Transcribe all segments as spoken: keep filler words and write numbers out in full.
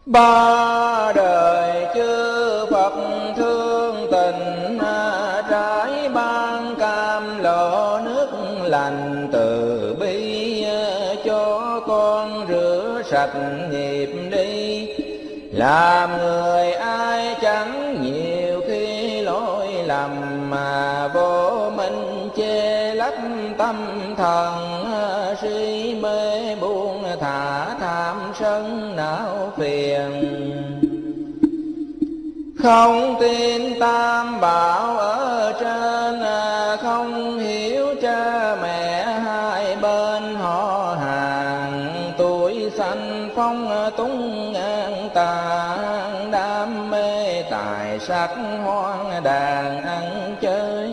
Ba đời chư Phật thương tình, trái ban cam lộ nước lành từ bi, cho con rửa sạch nghiệp đi. Làm người ai chẳng nhiều khi lỗi lầm, mà vô minh chê lấp tâm thần, si mê buông thả tham sân não phiền. Không tin tam bảo ở trên, không hiểu cha mẹ hai bên họ hàng. Tuổi sanh phong túng ngang tàn, đam mê tài sắc hoang đàn ăn chơi.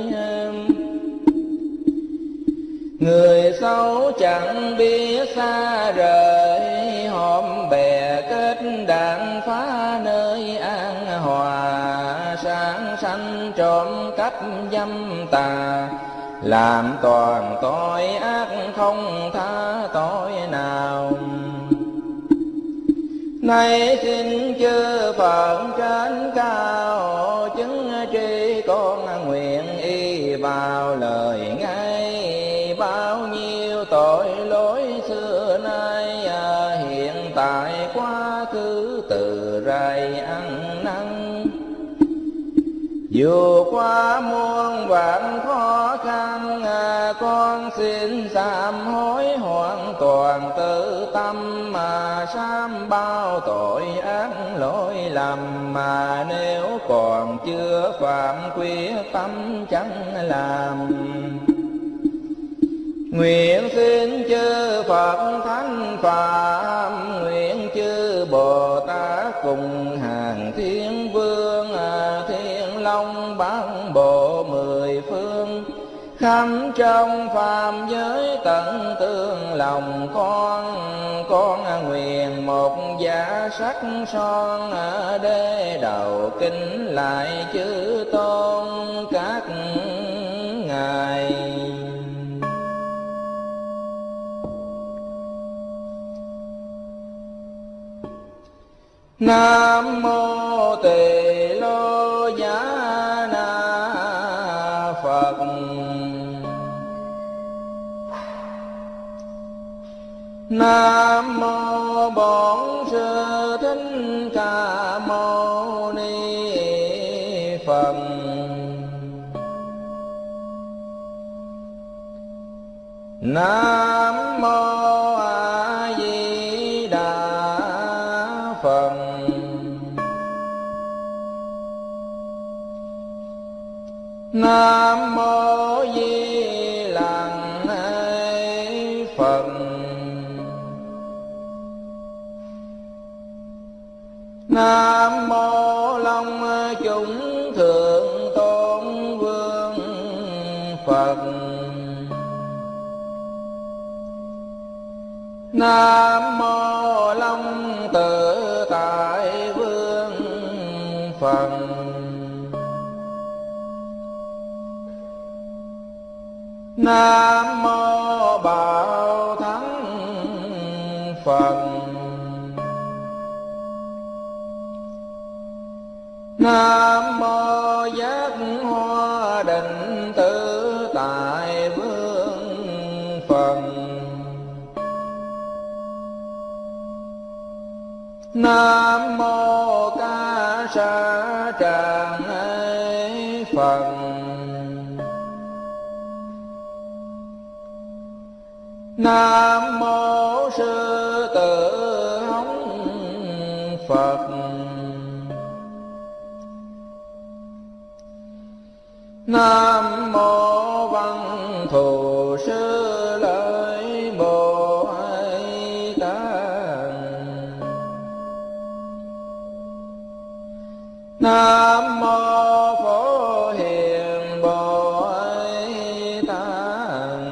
Người xấu chẳng biết xa rời, hôm bè kết đàn phá nơi an hòa. Sáng sanh trộm cắp dâm tà, làm toàn tội ác không tha tội nào. Nay xin chư Phật trên cao, chứng tri con nguyện y vào lời ngay. Bao nhiêu tội lỗi xưa nay, hiện tại quá khứ từ rày ăn năn. Dù qua muôn vạn khó khăn, con xin sám hối hoàn toàn tự tâm. Mà sám bao tội ác lỗi lầm, mà nếu còn chưa phạm quyết tâm chẳng làm. Nguyện xin chư Phật Thánh Phạm, nguyện chư Bồ Tát cùng hàng thiên vương, Thiên Long Bát Bộ mười phương, khắp trong phàm giới tận tương lòng con. Con nguyện một giả sắc son, đế đầu kính lại chư tôn các ngài. Nam mô Tỳ Lô Giá Na Phật. Nam mô Bổn Sư Thích Ca Mâu Ni Phật. Nam mô A Di Đà Phật. Nam mô Di Lặc Phật. Nam mô Long Chúng Thượng Tôn Vương Phật. Nam mô Long Tự Tại Vương Phật. Nam mô Bảo Thắng Phật. Nam mô Giác Hoa Định Tự Tại Vương Phật. Nam mô Ca Sa Tràng Phật. Nam mô Sư Tử Hống Phật. Nam mô Văn Thù Sư Lợi Bồ Tát. Nam mô Phổ Hiền Bồ Tát.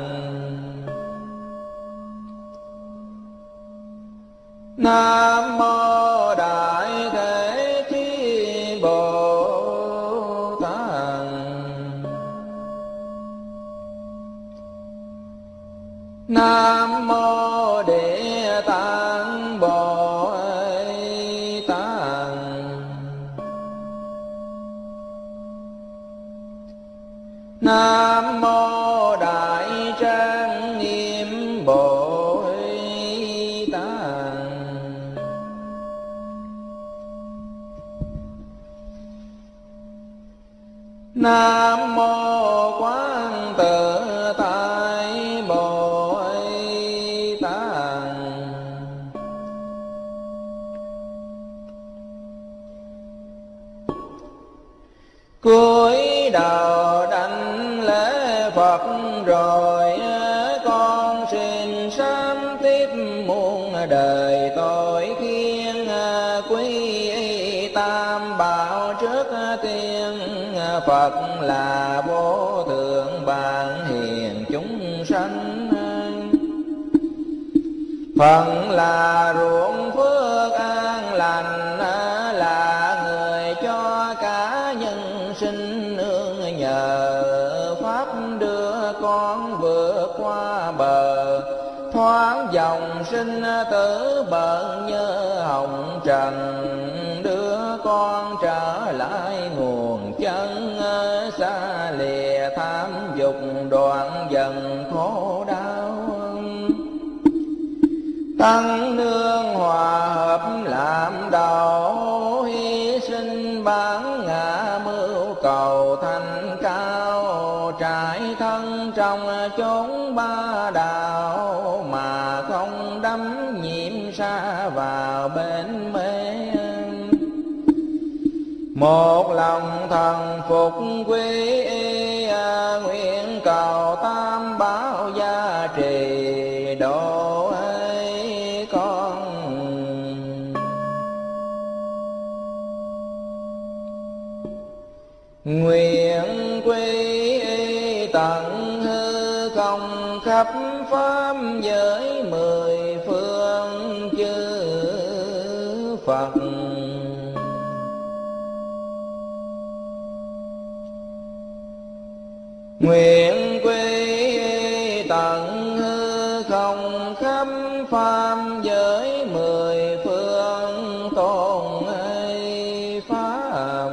Nam mô Đại Thế Chí Bồ Tát. Nam mô Địa Tạng Bồ Tát. Bồ Tát. Nam mô Quán Tự Tại Bồ Tát. Cúi đầu đảnh lễ Phật rồi con xin sám tiếp muôn đời tội khiên quý tam bảo trước tiên. Phật là vô thượng bạn hiền chúng sanh, Phật là ruộng phước an lành, là người cho cả nhân sinh nương nhờ. Pháp đưa con vượt qua bờ, thoáng dòng sinh tử bận như hồng trần. Đưa con trở lại nguồn chân, xa lìa tham dục đoạn dần khổ đau. Tăng nương hòa hợp làm đầu, hy sinh bản ngã mưu cầu thành cao. Trải thân trong chốn ba đạo, mà không đắm nhiễm xa vào bên mê. Một lòng thần phục quy y, nguyện cầu tam bảo gia trì độ ấy con. Nguyện quy y tận hư không khắp pháp giới mười phương chư Phật. Nguyện quy tận hư không khắp pháp giới mười phương tôn ấy pháp.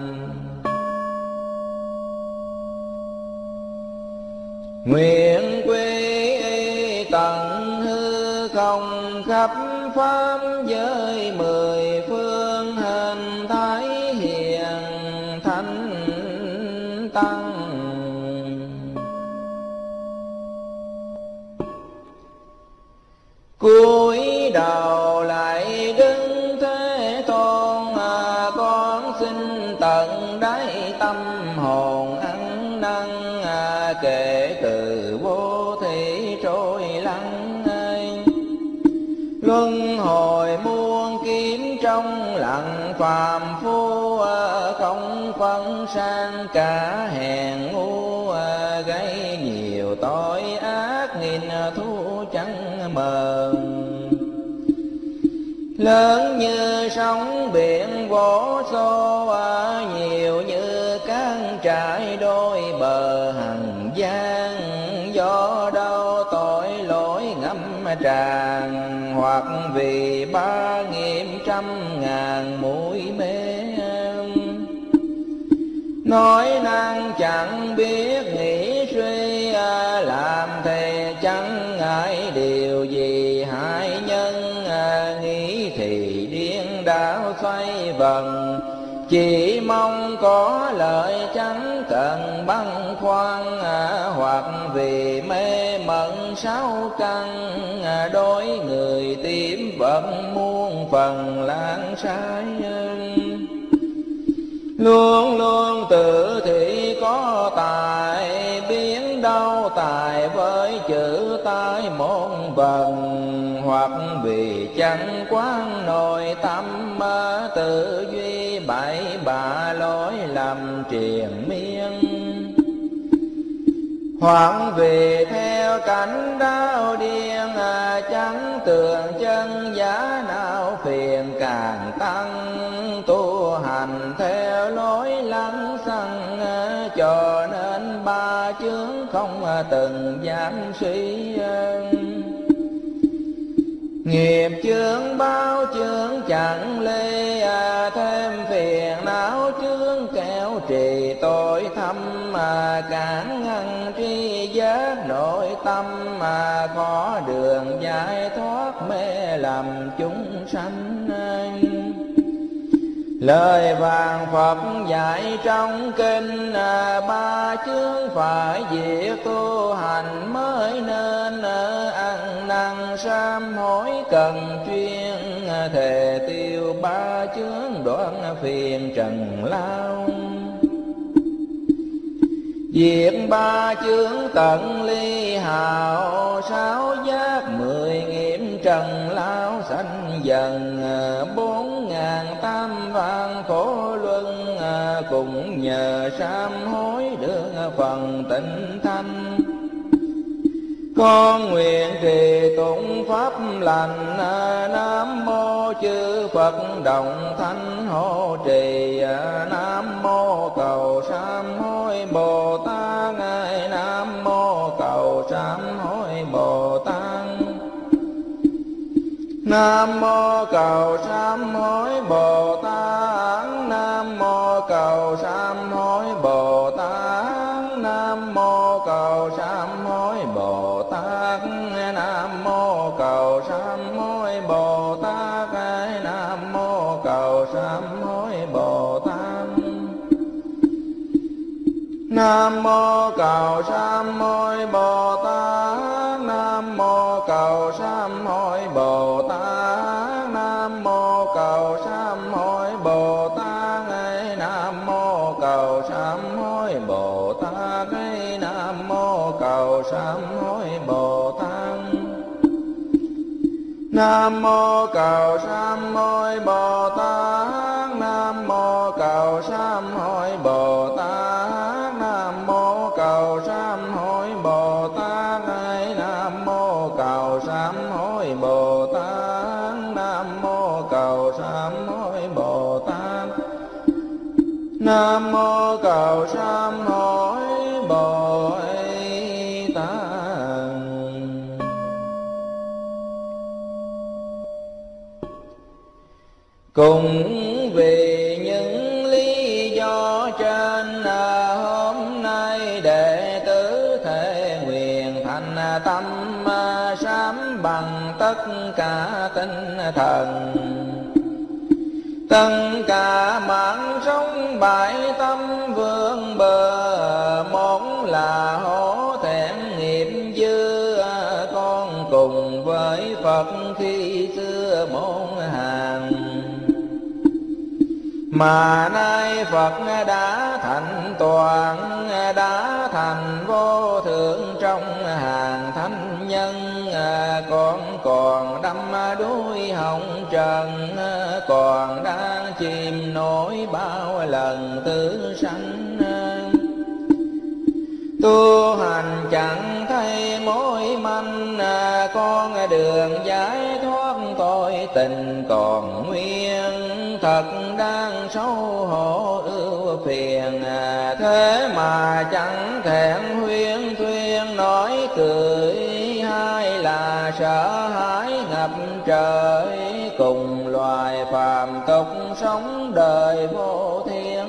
Nguyện quy tận hư không khắp pháp giới mười phương, hình thái hiền thánh tăng. Cúi đầu lại đứng Thế Tôn, con xin tận đáy tâm hồn ăn năn. Kể từ vô thị trôi lắng, luân hồi muôn kiếm trong lặng phàm phu. Không phân sang cả hèn ngu, gây nhiều tội ác nghìn thu chẳng mờ. Lớn như sóng biển vỗ xô, nhiều như cát trải đôi bờ hằng gian. Do đâu tội lỗi ngâm tràn, hoặc vì ba nghiệp trăm ngàn mũi mê. Nói năng chẳng biết nghĩ suy, làm thề chẳng ngại điều gì hại nhân. Nghĩ thì điên đảo xoay vần, chỉ mong có lợi chẳng cần băn khoăn. Hoặc vì mê mẩn sáu căn, đối người tím vẫn muôn phần lãng sai. Luôn luôn tự thị có tài, biến đâu tài với chữ tai môn vần. Hoặc vì chẳng quán nội tâm, tự duy bậy bạ lối lầm triền miên. Hoặc vì theo cảnh đau điên, chẳng tường chân giá nào phiền càng tăng. Tu hành theo lối lăng xăng, cho nên ba chướng không từng dám suy. Nghiệp chướng báo chướng chẳng lê, thêm phiền não chướng kéo trì tội thâm. Mà cản ngăn tri giác nội tâm, mà khó đường giải thoát mê lầm chúng sanh. Lời vàng Phật dạy trong kinh, ba chướng phải diệt tu hành mới nên, ăn năn sám hối cần chuyên, thề tiêu ba chướng đoạn phiền trần lao. Diệt ba chướng tận ly hào, sáu giác mười nghiệm trần lao sanh dần, bốn ngàn tam vạn khổ luân, cùng nhờ sám hối được phần tịnh thanh. Con nguyện trì tụng pháp lành, Nam mô chư Phật đồng thanh hộ trì, Nam mô cầu sám hối Bồ Tát, Nam mô cầu sám hối Bồ Tát. Nam mô cầu sám hối Bồ Tát, Nam mô cầu sám hối Bồ Tát, Nam mô cầu sám hối Bồ Tát, Nam mô cầu sám hối Bồ Tát, Nam mô cầu sám hối Bồ Tát. Nam mô cầu sám hối Bồ Tát, Nam mô cầu sám hối Bồ Tát, Nam mô cầu sám hối Bồ Tát, Nam mô cầu sám hối Bồ Tát, Nam mô cầu sám hối Bồ Tát. Nam mô cầu sám hối Bồ Tát, Nam mô cầu sám hối Bồ Tát, Nam mô cầu sám hối Bồ Tát, Nam mô cầu sám hối Bồ Tát, Nam mô cầu sám hối Bồ Tát, Nam mô cầu sám hối Bồ Tát. Cùng vì những lý do trên, hôm nay đệ tử thể nguyện thành tâm sám bằng tất cả tinh thần. Tất cả mạng sống bại tâm vương bờ, một là hổ thẹn nghiệp dư, con cùng với Phật khi xưa môn hàng. Mà nay Phật đã thành toàn, đã thành vô thượng trong hàng thánh nhân, con còn đắm đuối hồng trần, còn đang chìm nổi bao lần tử sanh. Tu hành chẳng thấy mối manh, con đường giải thoát tội tình còn nguyên, thật đang xấu hổ ưu phiền. Thế mà chẳng thẹn huyên thuyên nói cười, hay là sợ hãi ngập trời, cùng loài phàm tục sống đời vô thiên.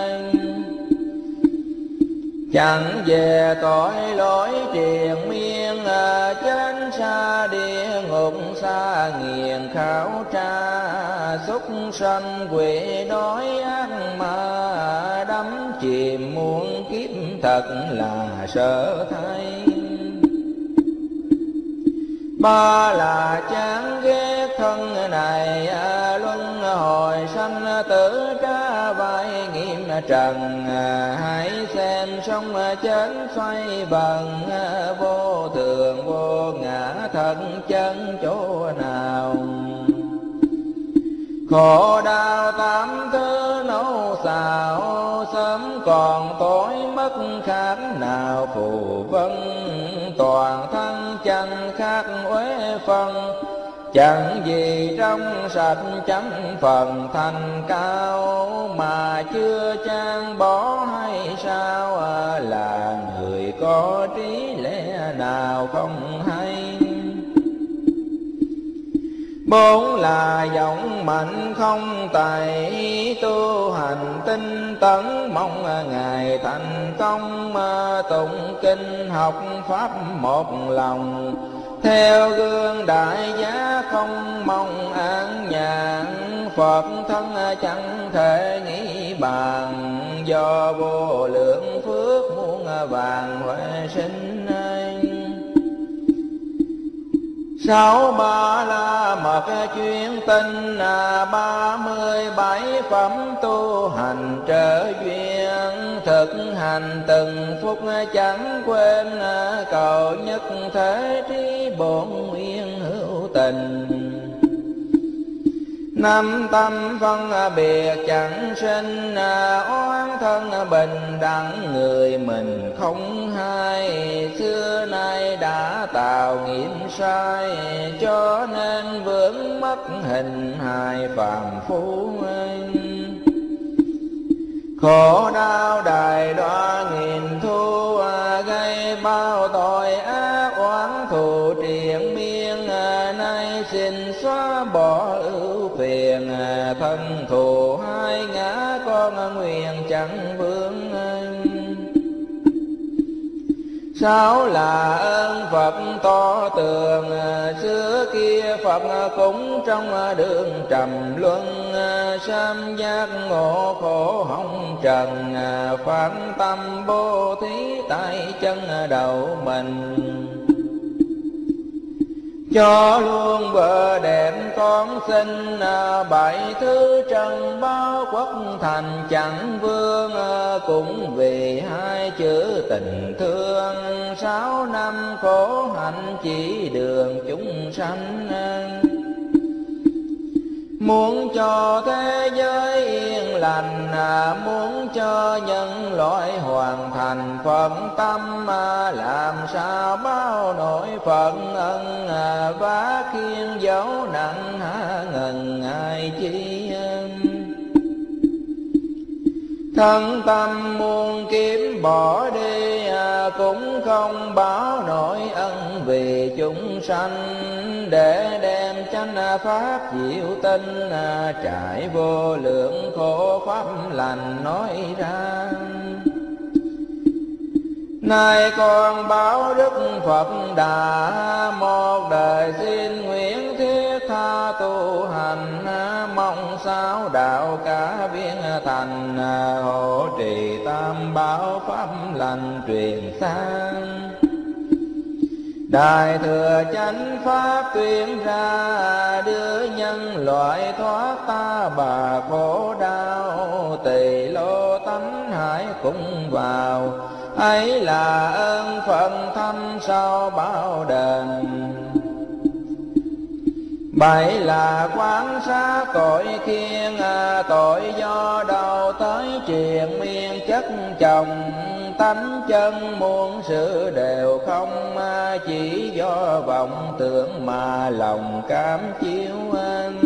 Chẳng về tội lỗi triền miên, chánh xa địa ngục xa nghiền khảo tra, súc sanh quỷ đói ác ma, đắm chìm muôn kiếp thật là sợ thay. Ba là chán ghét thân này, luân hồi sanh tử trả vai nghiêm trần. Hãy xem sống chết xoay vần, vô thường vô ngã thân chân chỗ nào. Khổ đau tám thứ nấu xào, sớm còn tối mất khác nào phù vân. Toàn thân chân khác uế phân, chẳng gì trong sạch chẳng phần thành cao. Mà chưa chan bỏ hay sao, là người có trí lẽ nào không hay. Bốn là giọng mạnh không tài, tu hành tinh tấn mong ngày thành công. Tụng kinh học pháp một lòng, theo gương đại giá không mong an nhàn. Phật thân chẳng thể nghĩ bàn, do vô lượng phước muôn vàng huệ sinh. Sáu ba la mật chuyên tinh, ba mươi bảy phẩm tu hành trở duyên. Thực hành từng phút chẳng quên, cầu nhất thế trí bổn nguyên hữu tình. Năm tâm phân biệt chẳng sinh, oán thân bình đẳng người mình không hay. Xưa nay đã tạo nghiệp sai, cho nên vướng mất hình hài phàm phu. Khổ đau đài đoa nghìn thu, gây bao tội ác oán thù triền miên. Nay xin xóa bỏ ưu phiền, thân thù hai ngã con nguyện chẳng vướng. Sáu là ơn Phật to tường, xưa kia Phật cũng trong đường trầm luân. Sam giác ngộ khổ hồng trần, phán tâm bố thí tại chân đầu mình. Cho luôn bờ đẹp con xin, bảy thứ trần báo quốc thành chẳng vương. Cũng vì hai chữ tình thương, sáu năm khổ hạnh chỉ đường chúng sanh. Muốn cho thế giới yên lành, muốn cho nhân loại hoàn thành phận tâm. Làm sao bao nỗi phận ân, vá khiên dấu nặng há ngần ai chi. Thân tâm muôn kiếm bỏ đi, cũng không báo nổi ân vì chúng sanh. Để đem chánh pháp diệu tinh, trải vô lượng khổ pháp lành nói ra. Nay con báo đức Phật Đà, một đời xin nguyện thiết tha tu hành. Mong sao đạo cả viên thành, hộ trì tam bảo pháp lành truyền sang. Đại thừa chánh pháp tuyên ra, đưa nhân loại thoát ta bà khổ đau. Tỳ lô tánh hải cũng vào, ấy là ơn phận thâm sau bao đền. Bảy là quán sát tội khiên, tội do đâu tới triền miên chất chồng. Tánh chân muôn sự đều không, chỉ do vọng tưởng mà lòng cám chiếu anh.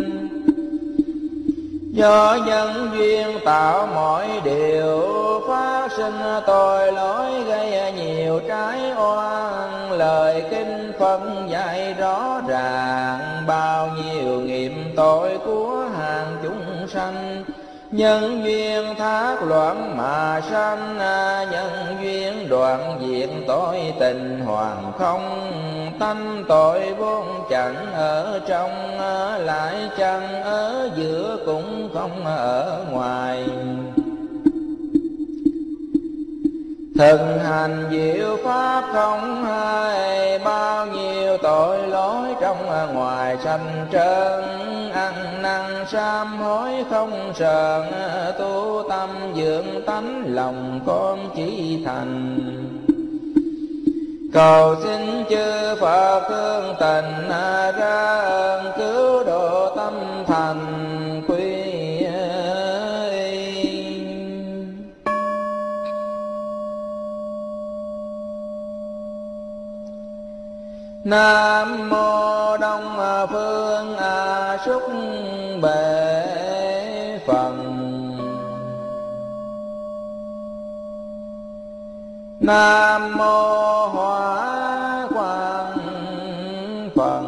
Do nhân duyên tạo mọi điều, phát sinh tội lỗi gây nhiều trái oan. Lời kinh phân dạy rõ ràng, bao nhiêu nghiệp tội của hàng chúng sanh. Nhân duyên thác loạn mà sanh, nhân duyên đoạn diệt tội tình hoàn không. Tánh tội vốn chẳng ở trong, lại chẳng ở giữa cũng không ở ngoài. Thực hành diệu pháp không hay, bao nhiêu tội lỗi trong ngoài sanh trơn. Ăn năn sám hối không sờn, tu tâm dưỡng tánh lòng con chỉ thành. Cầu xin chư Phật thương tình, ra ơn cứu độ tâm thành quy. Nam mô Đông Phương A Súc Bệ Phần. Nam mô Hóa Quang Phần.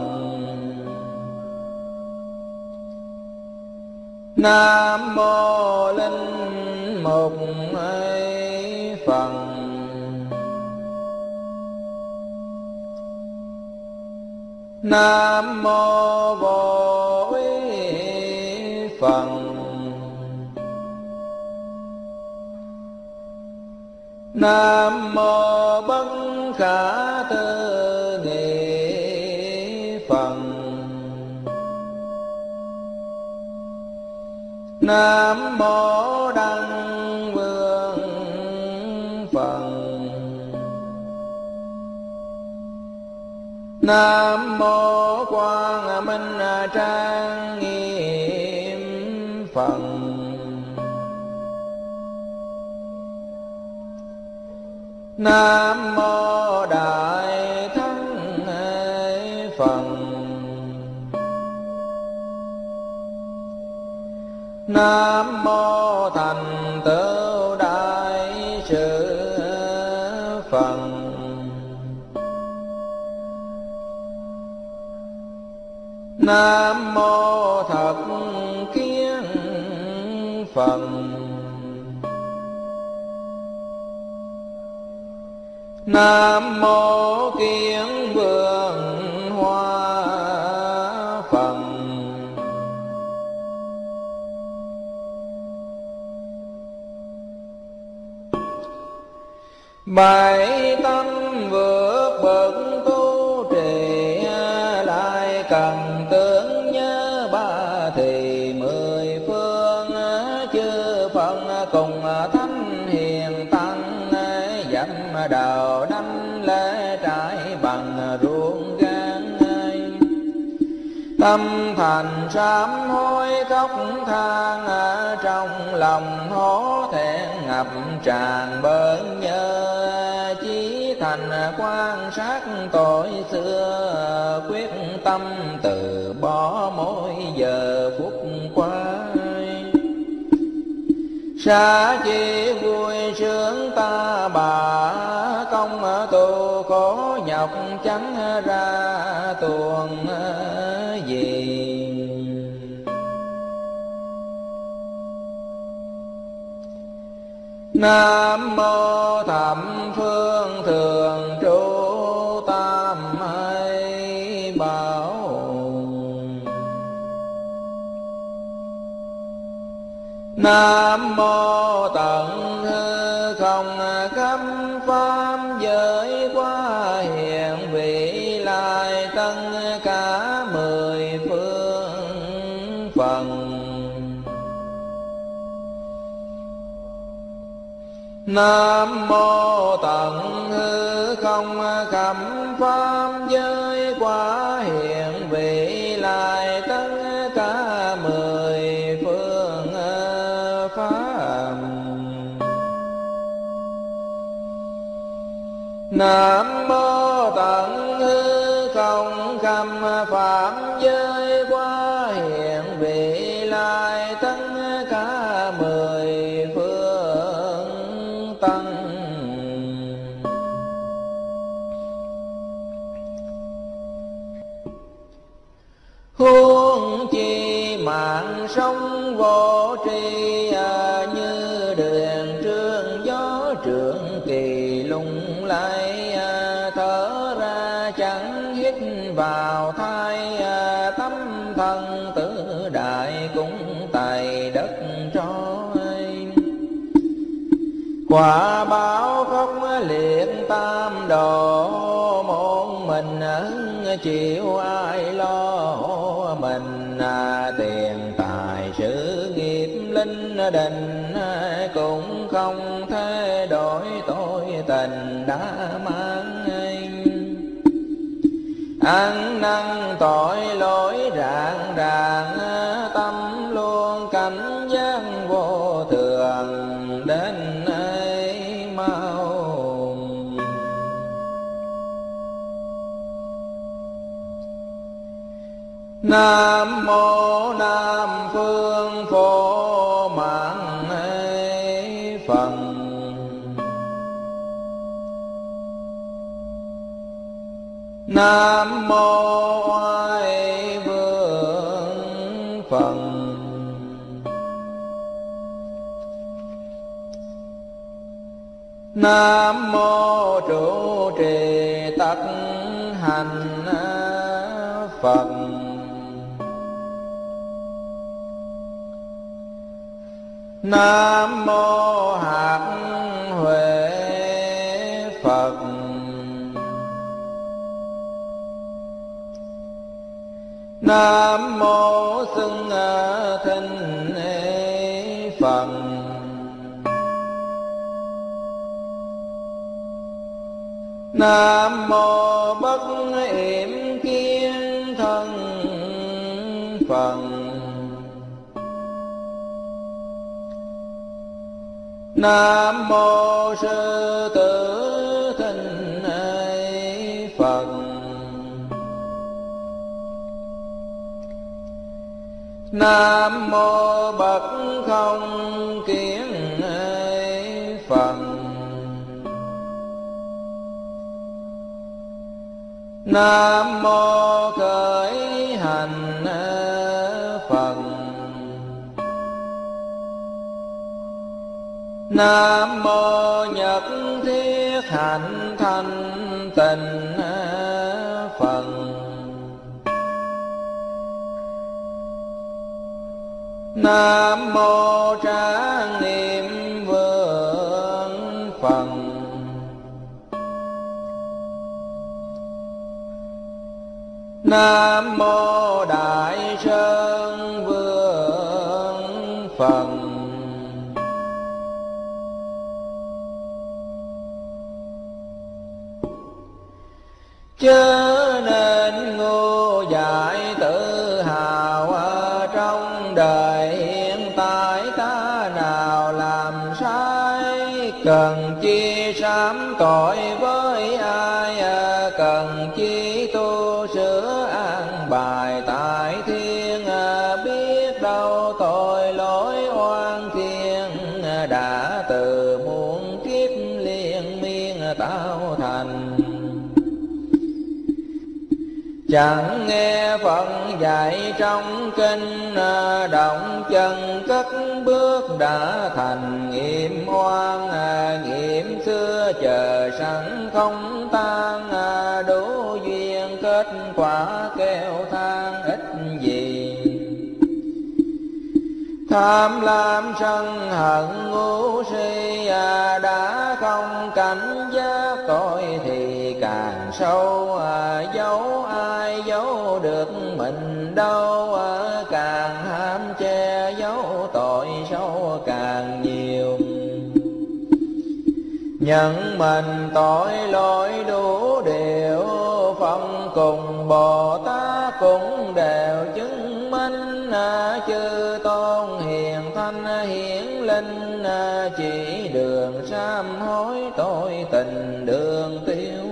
Nam mô Linh Mục Phần. Nam mô Vô Úy Phật. Nam mô Bất Khả Tư Nghị Phật. Nam mô Đăng Vương Phật. Nam mô Quang Minh Trang Nghiêm Phật. Nam mô Đại Thắng Phật. Nam mô Thành Tựu Đại Sự Phật. Nam mô Thập Kiến Phật. Nam mô Kiến Vương Hoa Phật. Bảy tâm vượt bậc tu trì, lại cần tưởng nhớ ba thì mười phương chư Phật cùng thánh hiền tăng dặm đầu đánh lễ trải bằng ruộng gan. Tâm thành sám hối khóc than, trong lòng hổ thẹn ngập tràn bớn nhớ. Chí thành quan sát tội xưa, quyết tâm từ bỏ mỗi giờ phút qua. Xa chi vui sướng ta bà, công tu khổ nhọc chẳng ra tuồng gì. Nam mô Thập Phương Thường Trụ Tam Hay Bảo. Nam mô Tận Hư Không Khắp Pháp Giới Quá Hiện Vị Lai tất cả mười phương phần. Nam mô Tận Hư Không Khắp Pháp Giới Quá Hiện Vị Lai tất cả mười phương pháp. Nam mô Tận Hư Không Khắp Pháp Giới Quá Hiện Vị Lai tất cả mười phương tăng. Huống chi mạng sống vô tri, như đường trương gió trượng kỳ lung lay. Thở ra chẳng hít vào thai, tâm thân tử đại cũng tại đất trói. Quả báo khóc liệt tam độ, một mình chịu ai lo. Mình tiền tài sự nghiệp linh đình, cũng không thể đổi tội tình đã mang. Ăn năn tội lỗi rạng ràng, tâm luôn cảnh giác vô thường đến ấy mau. Nam mô Nam Phương Phổ Mạng Phật. Nam mô Oai Vương Phật. Nam mô Trụ Trì Tất Hành Phật. Nam mô Hạt Huệ Phật. Nam mô Xưng Thinh Phật. Nam mô Bất Yểm Kiến Thân Phật. Nam mô Sư Tử Thinh Phật. Nam mô Bậc Không Kiến Phật. Nam mô Khởi Hành Phật. Nam mô Nhật Thiết Hạnh Thanh Tịnh Phật. Nam mô Trang Niệm Vương Phật. Nam mô Đại Sơn Vương Phật. Chớ nên ngu dại tự hào ở trong đời hiện tại, ta nào làm sai cần chi sám tội với ai, cần chi tu sửa an bài tại thiên, biết đâu tội lỗi oan thiên đã từ muôn kiếp liên miên tạo thành. Chẳng nghe Phật dạy trong kinh, động chân cất bước đã thành nghiệp oan, nghiệp xưa chờ sẵn không tan, đủ duyên kết quả kêu than ít gì. Tham lam sân hận ngu si, đã không cảnh giác tội thì càng sâu, giấu ai giấu được mình đâu, càng ham che giấu tội sâu càng nhiều. Nhận mình tội lỗi đủ điều, phong cùng Bồ Tát cũng đều chứng minh, chư tôn hiền thanh hiển linh chỉ đường sám hối tội tình đường tiêu.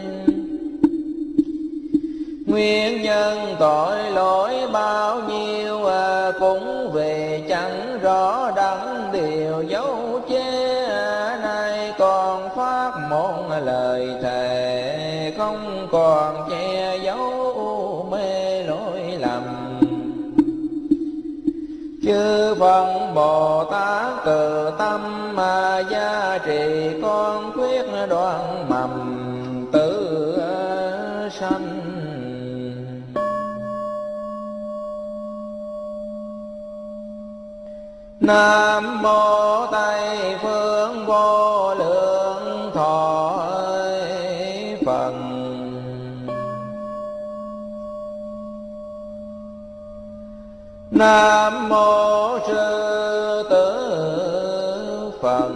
Nguyên nhân tội lỗi bao nhiêu, cũng vì chẳng rõ đắng điều dấu che. Nay còn phát một lời thề, không còn che giấu mê lỗi lầm. Chư Phật Bồ Tát từ tâm mà gia trì con quyết đoạn mầm tử sanh. Nam mô Tây Phương Vô Lượng Thọ Phật. Nam mô Sư Tử Phật.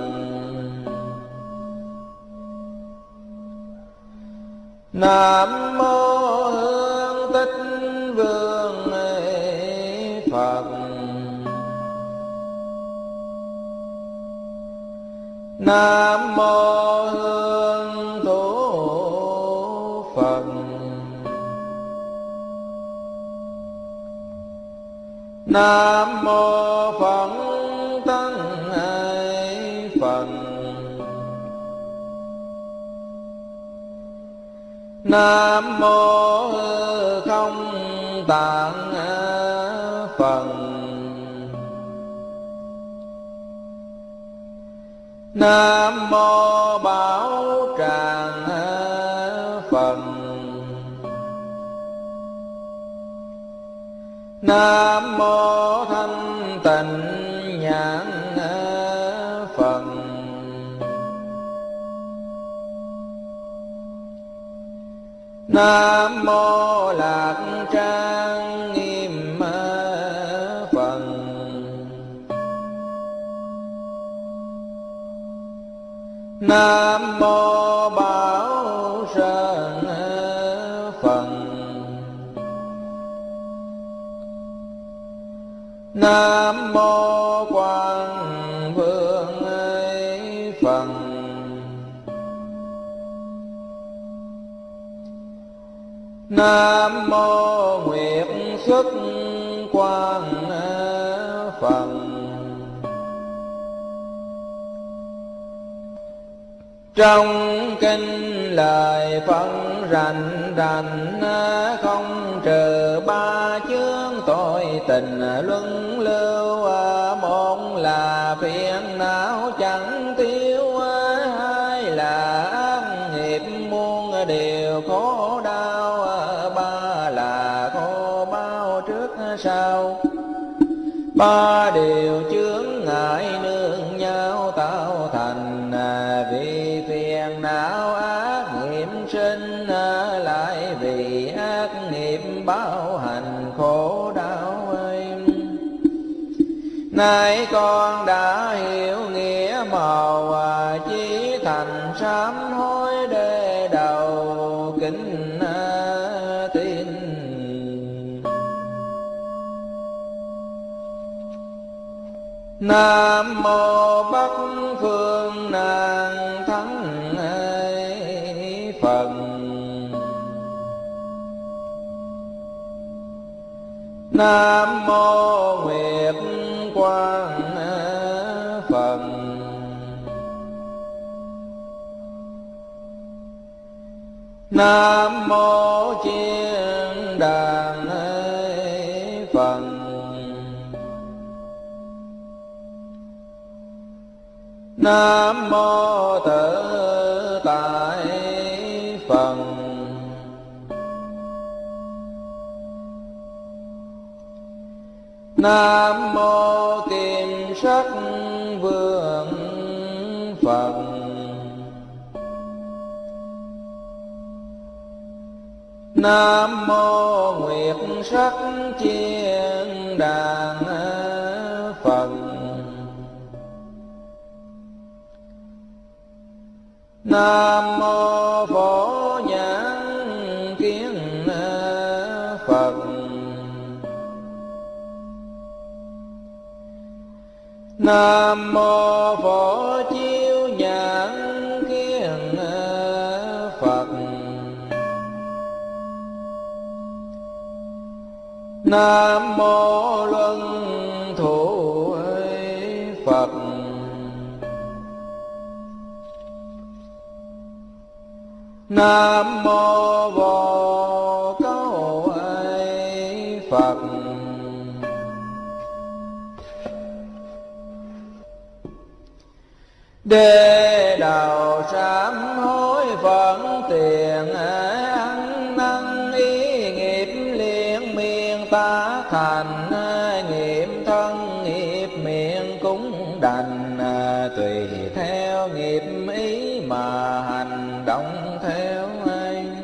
Nam mô Hương Tích Vương Phật. Nam mô Hương Thủ Phật. Nam mô Phật Tăng Phật. Nam mô Hư Không Tạng Phật. Nam mô Bảo Tràng Phật. Nam mô Thanh Tịnh Nhãn Phật. Nam mô Lạc Trang Nghiêm Phật. Nam mô Bảo Sơn Phật. Nam mô Quang Vương Phật. Nam mô Nguyệt Xuất Quang Phật. Trong kinh lời phân rành rành, không trừ ba chướng tội tình luân lưu. Một là phiền não chẳng tiêu, hai là ác nghiệp muôn điều khổ đau, ba là khổ bao trước sau. Ba điều chướng ngại nương nhau tạo thành, vì phiền não ác nghiệp sinh, lại vì ác nghiệp báo hành khổ đau ấy. Nay con đã hiểu nghĩa màu, chí thành sám hối để đầu kính tin. Nam mô Bắc Phương Nan Thắng Phật. Nam mô Nguyệt Quang Phật. Nam mô Chiên Đàn Phật. Nam mô Tự Tại Phật. Nam mô Kim Sắc Vương Phật. Nam mô Nguyệt Sắc Chiên Đàn Phật. Nam mô Phổ Nhãn Kiến Phật. Nam mô Phổ Chiếu Nhãn Kiến Phật. Nam mô Luân Thủ Phật. Nam mô Vô Câu Phật. Đê đầu sám hối phận tiền, ăn năn ý nghiệp liên miên tá thành. Nghiệp thân nghiệp miệng cũng đành, tùy theo nghiệp ý mà hành động theo anh.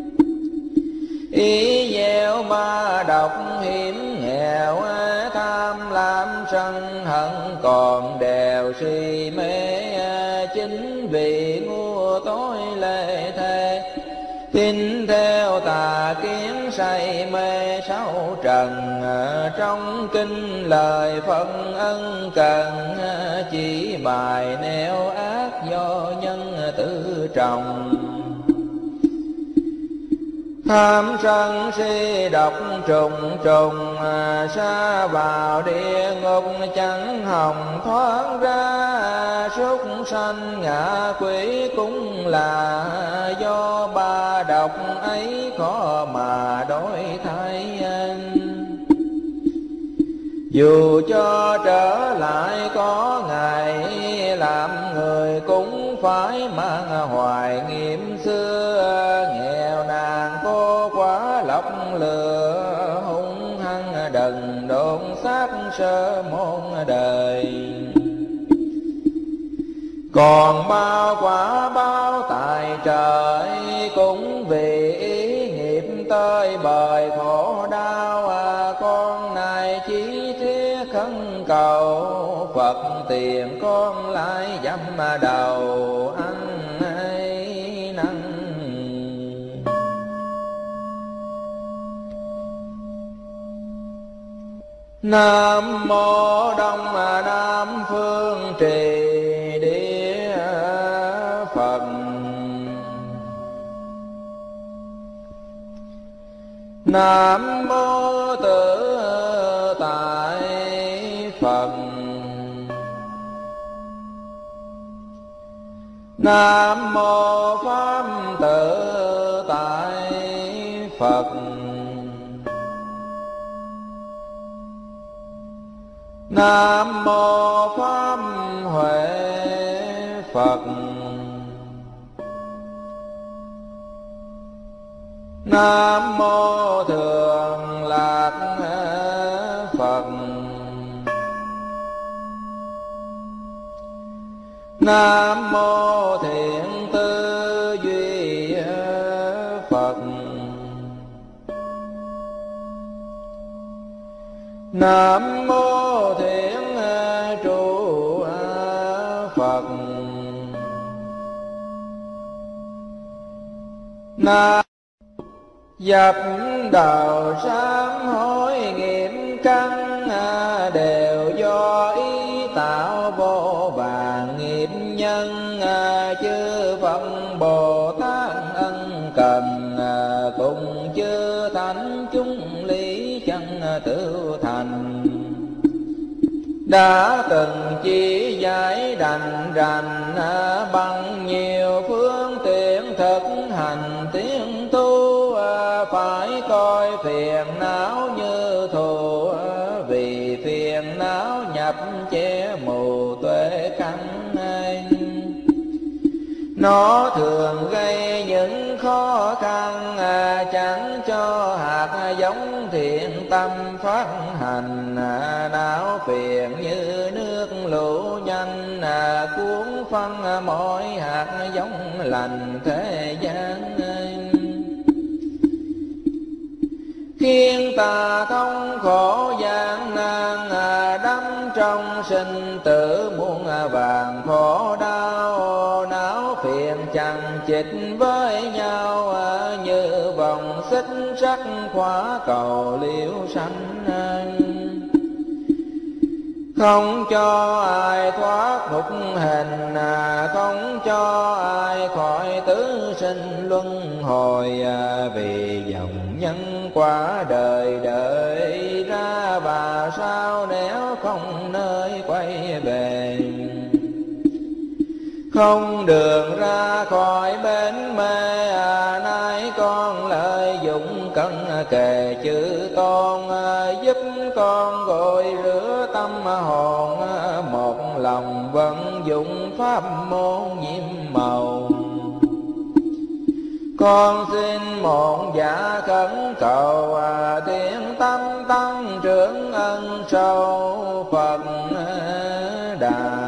Ý gieo ba độc hiểm nghèo, tham lam sân hận còn đều si mê. Chính vì ngu tối lệ thề, tin theo tà kiến say mê sáu trần. Trong kinh lời phân ân cần, chỉ bài neo ác do nhân tự trọng. Tham sân si độc trùng trùng, sa vào địa ngục chẳng hòng thoát ra. Súc sanh ngạ quỷ cũng là do ba độc ấy khó mà đổi thay. Dù cho trở lại có ngày, làm người cũng phải mang hoài nghiệm xưa. Nghèo nàn cô quá lọc lừa, hung hăng đừng đốn xác sơ môn đời. Còn bao quả báo tại trời, cũng vì ý nghiệp tới bời khổ đau. À, con này chỉ thiết khấn cầu, Phật tiền con lại dăm đầu ăn hay năn. Nam mô Đông Nam Phương Trì Địa Phật. Nam mô Tự Tại Phật. Nam mô Pháp Tự Tại Phật. Nam mô Pháp Huệ Phật. Nam mô Thường Lạc Phật. Nam mô Thiện Tư Duy Phật. Nam mô Thiện Trụ Phật. Nam dập đầu sám hối nghiệp căn, đều do ý tạo vô vàn nghiệp nhân. Chư Phật Bồ Tát ân cần, cùng chư thánh chúng lý chân tự thành. Đã từng chỉ giải đành rành, bằng nhiều phương tiện thực hành tiến tu. Phải coi phiền não như thù, vì phiền não nhập che mù tuệ căn. Nó thường gây những khó khăn, chẳng cho hạt giống thiện tâm phát hành. Não phiền như nước lũ nhanh, cuốn phân mọi hạt giống lành thế gian. Khiến ta thống khổ gian nan, đắm trong sinh tử muôn vàng khổ đau. Não phiền chằng chịt với nhau, như vòng xích sắt khóa cầu liễu sanh. Không cho ai thoát nhục hình, không cho ai khỏi tứ sinh luân hồi. Vì dòng nhân quả đời đợi ra, và sao nếu không nơi quay về. Không đường ra khỏi bến mê, nay con lợi dụng cân kề chữ tôn. Giúp con gội rửa tâm hồn, một lòng vận dụng pháp môn nhiệm màu. Con xin một dạ khẩn cầu, tiếng tâm tăng trưởng ân sâu Phật Đà.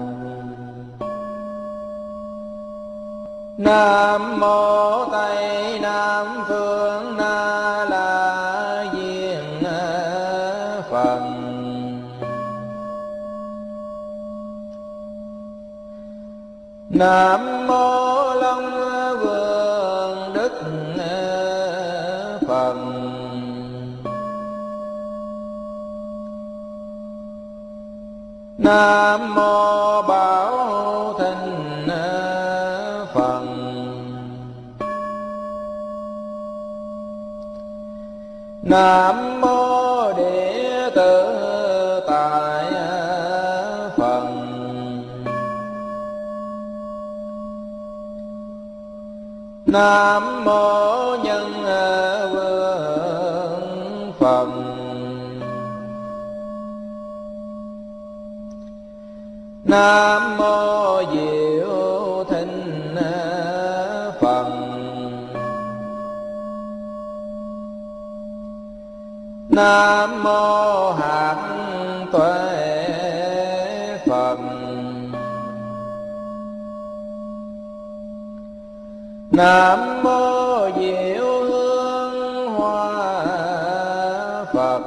Nam mô Tây Nam Phương Na La Diên Phật. Nam mô Long Vương Đức Phật. Nam mô Bảo Thịnh Phật. Nam mô Địa Tự Tại Phật. Nam mô Nhân Vương Phật. Nam mô Diệu Thịnh Phật. Nam mô Hạt Tuệ Phật. Nam mô Diệu Hương Hoa Phật.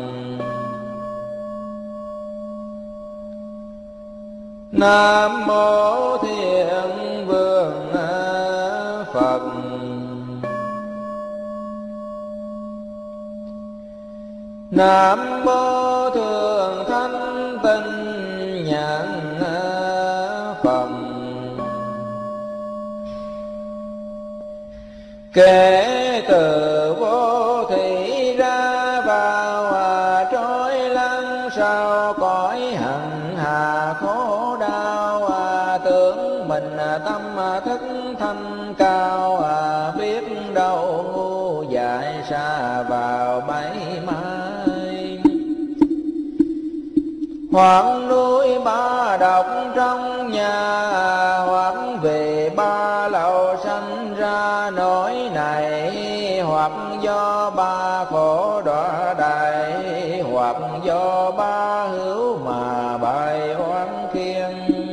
Nam mô Thiện Vương Phật. Nam mô Thượng Thánh Tinh Nhãn Phật. Kể từ vô thủy ra vào trôi lăn sau cõi hạnh hà khổ đau, tưởng mình tâm thức thanh cao, biết đâu ngu dại xa vào bẫy mai. Hoặc núi ba độc trong nhà, hoặc về ba lầu sanh ra nỗi này, hoặc do ba khổ đọa đầy, hoặc do ba hữu mà bài oán khiên.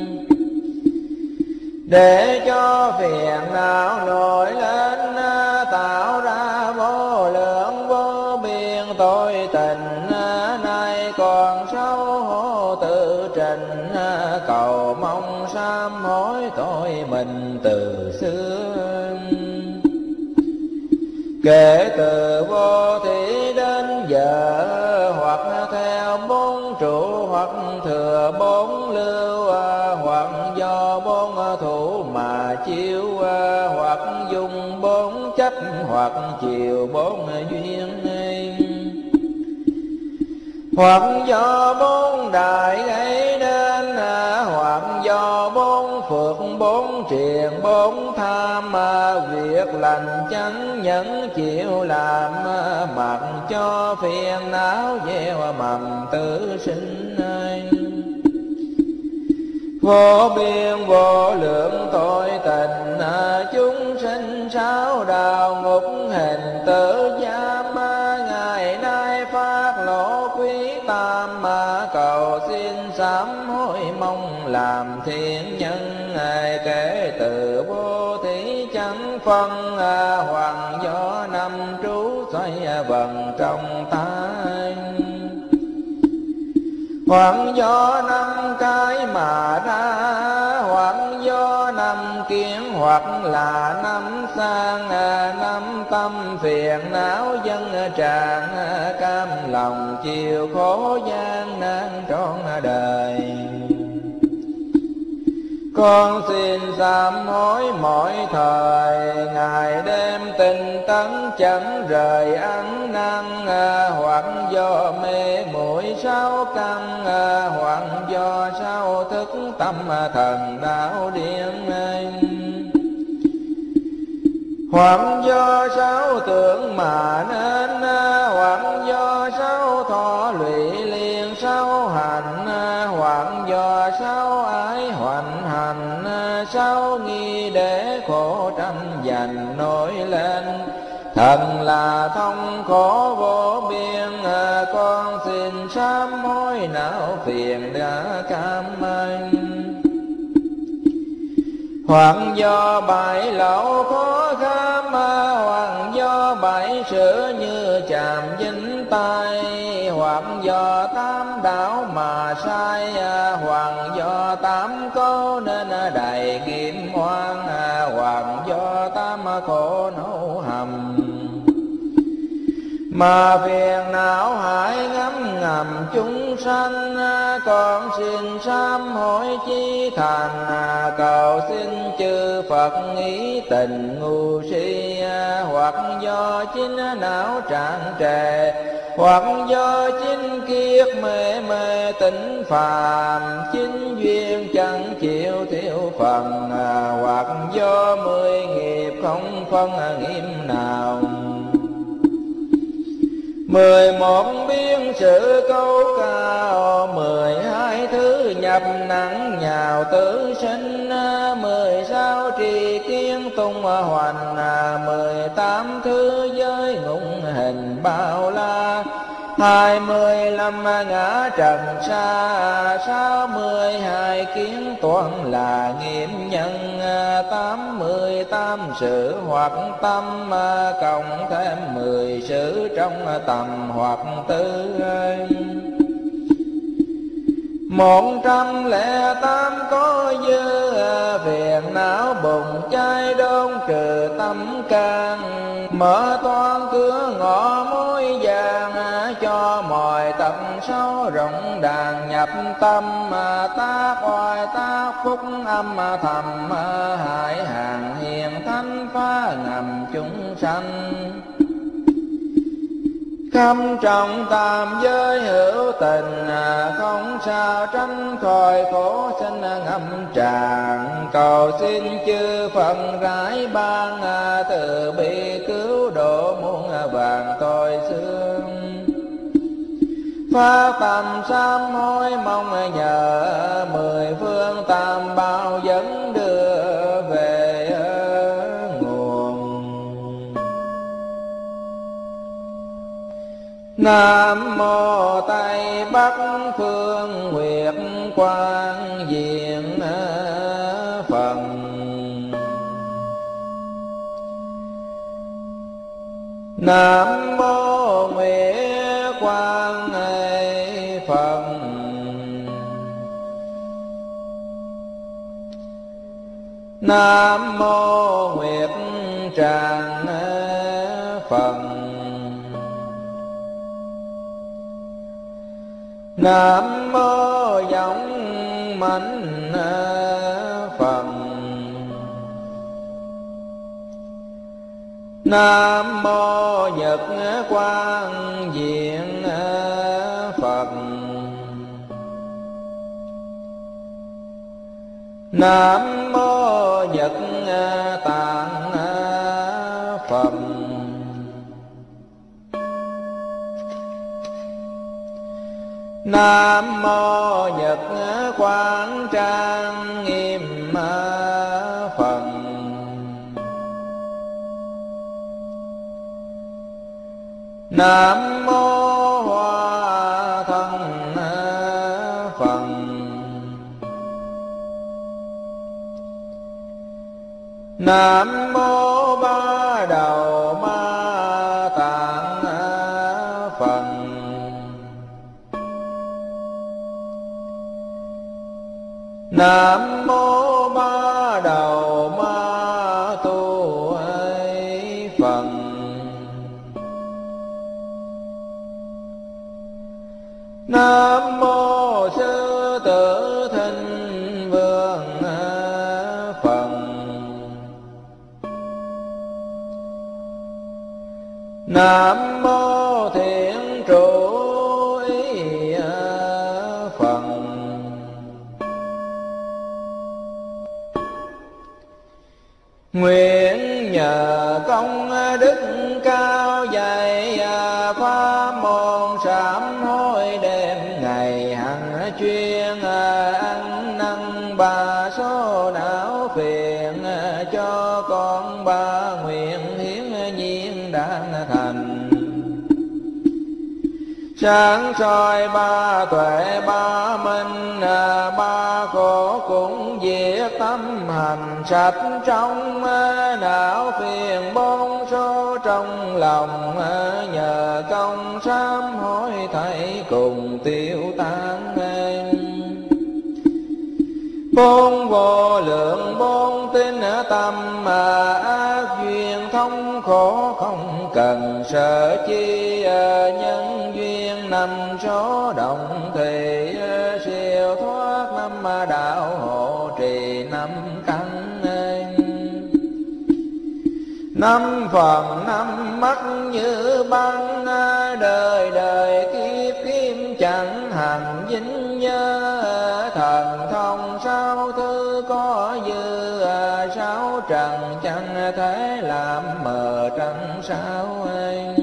Để cho phiền não nổi lên, tạo ra vô lượng vô biên tội tình, nay còn xấu hổ tự trình, cầu mong sám hối tội mình từ xưa. Kể từ vô thủy đến giờ, hoặc theo bốn trụ, hoặc thừa bốn lưu, hoặc do bốn thủ mà chiếu, hoặc dùng bốn chấp, hoặc chiều bốn duyên, hoặc do bốn đại gây nên, hoặc do bốn phước bốn triền bốn tham, việc lành chánh nhẫn chịu làm, mặc cho phiền não gieo mầm tử sinh. Vô biên vô lượng tội tình, chúng sinh sáu đạo ngục hình tử giam, ngày nay phát lộ quý tam, cầu xin sám hối mong làm thiện nhân. Kể từ vô thủy chẳng phân, hoàng do năm trú xoay vần trong tay, hoặc do năm cái mà ra, hoặc do năm kiến, hoặc là năm sang, năm tâm phiền não dân tràn, cam lòng chịu khổ gian nan trọn đời. Con xin sám hối mỗi thời, ngày đêm tinh tấn chẳng rời ăn năn, hoặc do mê muội sáu căn, hoặc do sao thức tâm thần đạo điên, hoặc do sáu tưởng mà nên, hoặc do sáu thọ lụy liền sáu hành, hoặc do sáu ái hoành hành, sáu nghi để khổ tranh giành nổi lên. Thần là thông khổ vô biên, con xin sám hối não phiền đã cam anh. Hoặc do bảy lậu khó kham, hoặc do bảy sửa như chàm dính tay, hoặc do tám đảo mà sai, hoặc do tám cố nên đầy nghiệp oan, hoặc do tám khổ nấu hầm. Mà phiền não hại ngấm ngầm chúng sanh, con xin sám hối chí thành, cầu xin chư Phật ý tình ngu si, hoặc do chính não trạng trề, hoặc do chính kiết mê mê tỉnh phàm, chính duyên chẳng chịu thiếu phần, hoặc do mười nghiệp không phân nghiêm nào. Mười một biên sự câu cao, mười hai thứ nhập nặng nhào tử sinh, mười sáu trì kiến tung hoành, mười tám thứ giới ngụng hình bao la, hai mươi lăm ngã trần xa, sáu mươi hai kiến toán là nghiệm nhân, tám mươi tám sự hoặc tâm, cộng thêm mười sự trong tầm hoặc tư. Một trăm lẻ tám có dư, phiền não bùng cháy đốn trừ tâm can, mở toan cửa ngõ mối vàng, cho mọi tận sâu rộng đàn nhập tâm, tác oai tác phúc âm thầm, hại hàng hiền thánh phá ngầm chúng sanh. Khâm trọng tam giới hữu tình, không sao tránh khỏi khổ sinh ngâm tràn, cầu xin chư Phật rải ban, từ bi cứu độ muôn vàng tội xương. Phát tâm sám hối mong nhờ, mười phương tam bảo dẫn đưa về nguồn. Nam mô Tây Bắc Phương Nguyệt Quang Diện Phật. Nam mô Nguyệt Quang Phật. Nam mô Nguyệt Tràng Phật. Nam mô Giọng Mạnh Phật. Nam mô Nhật Quang Diện Phật. Nam mô Nhật Tạng Phật. Nam mô Nhật Quang Trang Nghiêm Phật. Nam mô Hoa Thân Phật. Nam mô Ba Đầu Ma Tạng Phật. Nam mô Ba Đầu Ma Tu Phật. Nam mô Sư Tử Thinh Vương Phật. Nam mô Thiện Trụ Ý Phật. Nguyện nhờ công đức cao dày, pháp môn sám hối đêm ngày hằng chuyên, ăn năn ba số não phiền, cho con ba nguyện hiến nhiên đang thành. Sáng soi ba tuệ ba minh, ba khổ cũng diệt tâm hành sạch trong, não phiền bốn số trong lòng, nhờ công sám hối thảy cùng tiêu tan. Bốn vô lượng bốn tinh tâm, ác duyên thống khổ không cần sợ chi, nhân duyên năm số động thì, siêu thoát năm đạo hộ trì năm căn. Năm phần năm mắt như băng, đời đời kiếp kiếp chẳng hành dính nhớ, thần thông sáu thứ có dư, sáu trần chẳng thể làm mờ trăng sao anh.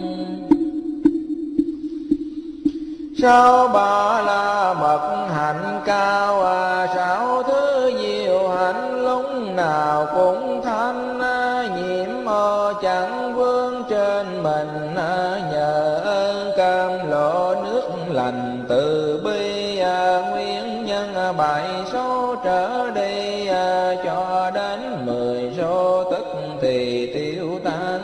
Sáu ba la mật hạnh cao, sáu thứ diệu hạnh lúc nào cũng thanh, nhiễm mơ chẳng vương trên mình, nhờ ơn cam lộ lành từ bi, nguyên nhân bảy số trở đi, cho đến mười số tức thì tiêu tan.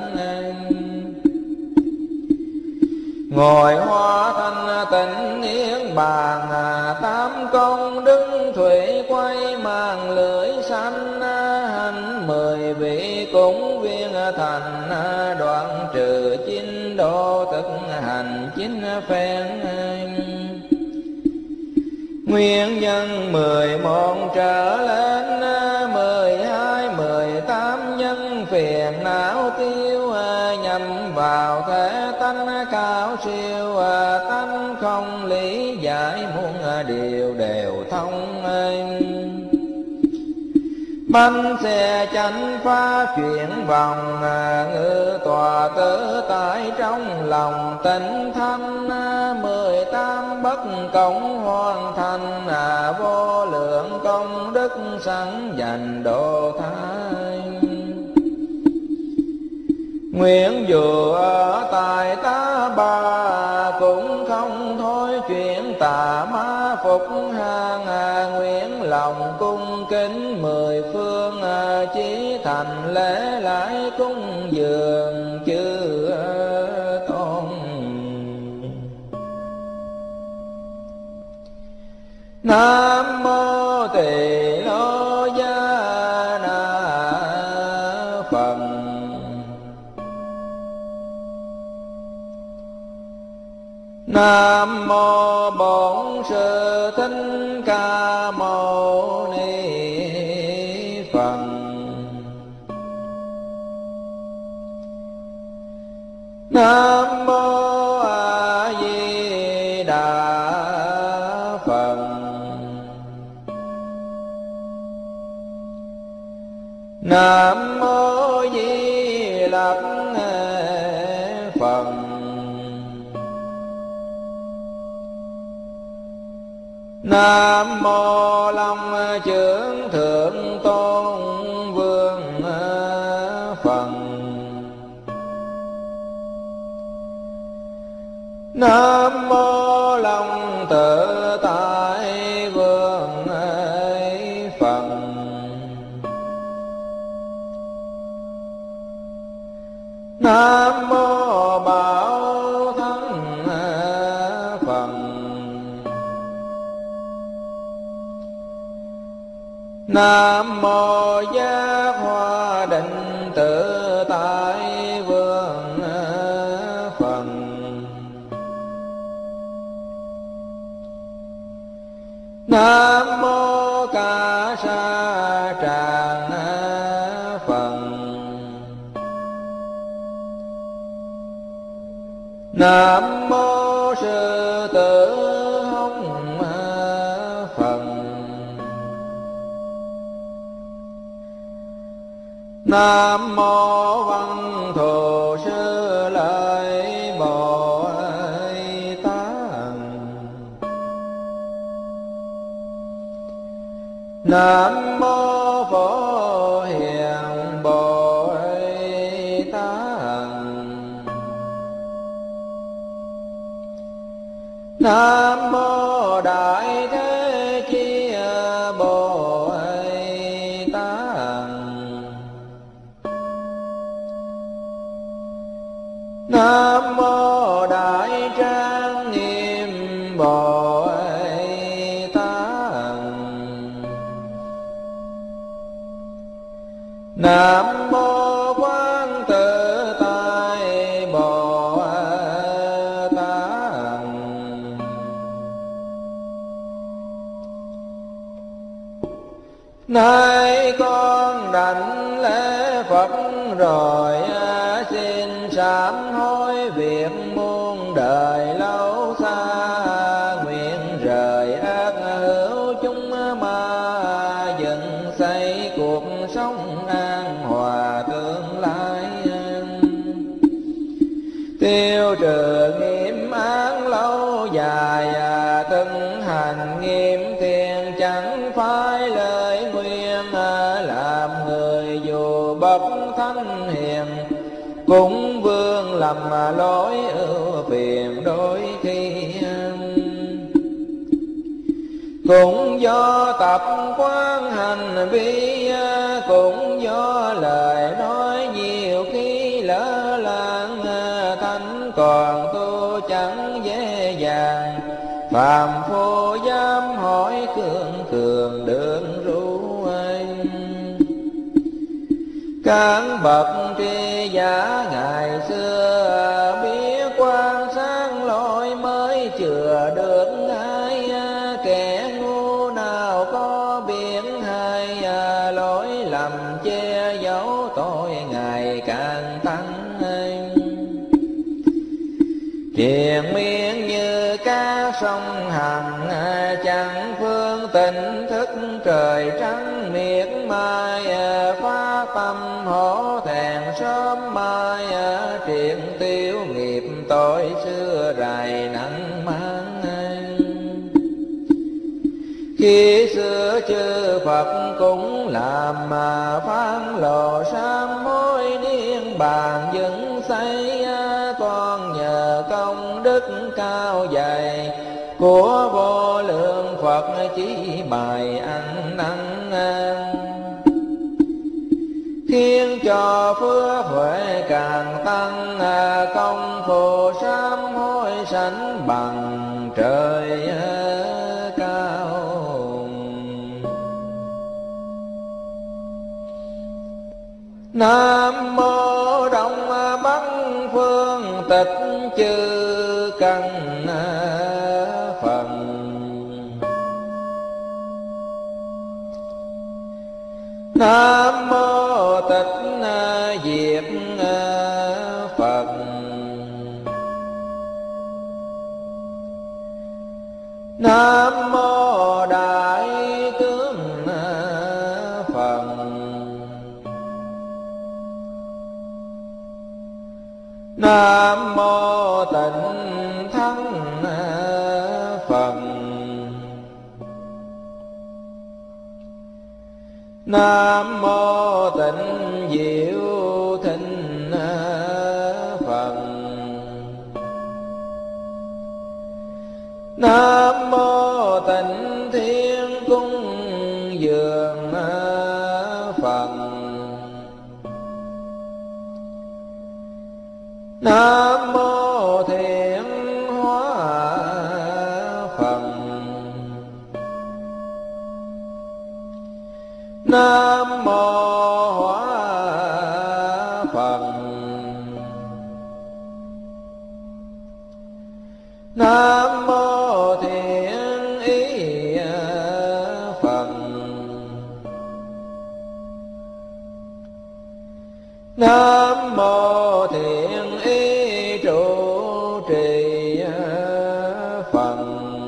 Ngồi hoa thanh tịnh niết bàn, tám công đức thủy quay mang lưỡi xanh, hành mười vị cúng viên thành, đoạn trừ chín độ tức hành chín phen. Nguyên nhân mười một trở lên, mười hai mười tám nhân phiền não tiêu, nhằm vào thể tánh cao siêu, tánh không lý giải muôn điều đều thông. Bánh xe chánh phá chuyển vòng, ngự tòa tự tại trong lòng tịnh thanh, mười tám bất cộng hoàn thành, vô lượng công đức sẵn dành độ thái. Nguyện dù ở tại tá bà, cũng không thôi chuyện tà ma phục hàng, nguyện lòng cung kính mười phương, chí thành lễ lại cung dường chư tôn. Nam mô Tỳ Lô Gia Na Phật. Nam mô Bổn Sư Thích Ca Mâu Ni Phật. Nam mô A Di Đà Phật. Nam mô Di Lặc Phật. Nam mô Long Trưởng Thượng Tôn Vương Phật. Nam mô Long Tự Tại Vương Phật. Nam mô Bảo Thắng Phật. Nam mô Giác Hoa Định Tự Tại Vương Phật. Nam mô Ca Sa Tràng Phật. Nam mô Sư Tử Hồng Phật. Nam mô Văn Thù Sư Lợi Bồ Tát. Nam mô Phổ Hiền Bồ Tát. Nam mô Đại Thế Chí Bồ Tát. Nam mô Đại Trang Nghiêm Bồ Tát. Nam mô Quán Tự Tại Bồ Tát. Nay con đảnh lễ Phật rồi, xin sám hối việc muôn đời lâu xa, nguyện rời ác hữu chúng ma, dựng xây cuộc sống an hòa tương lai. Tiêu trừ nghiêm án lâu dài, từng hành nghiêm thiền chẳng phải lời nguyên, làm người dù bậc thánh hiền cũng vương lầm lỗi ưu phiền đôi khi. cũng do tập quán hành vi, cũng do lời nói nhiều khi lỡ làng, thánh còn tu chẳng dễ dàng, phàm phu dám hỏi cường cường đường ru anh. Các bậc tri giả ngày xưa biết quan sát lỗi mới chừa được ai, kẻ ngu nào có biết hay, lỗi lầm che giấu tội ngày càng tăng. Triền miên như cá sông Hằng, chẳng phương tỉnh thức trời trắng miệt mai, phá tâm hổ thẹn sớm mai, triền tiêu nghiệp tội xưa rày nặng mang. Khi xưa chư Phật cũng làm mà phán lộ sám hối niên bàn dựng xây, con nhờ công đức cao dày của vô lượng Phật chỉ bài ăn năn, khiến cho phước huệ càng tăng, công phu sám hối sánh bằng trời cao. Nam mô Đông Bắc Phương Tịch Chư Căn Phật. Nam mô Tịch Diệt Phật. Nam mô Đại Tướng Phật. Nam mô Tịnh Thắng Phật. Nam mô Tịnh Diệu Thịnh Phật. Nam mô Tịnh Thiên Cung Dường Phật. Nam mô Thiện Hóa Phật. Nam mô Hóa Phật. Nam mô Thiện Ý Phật. Nam mô Thiện Ý Trụ Trì Phật.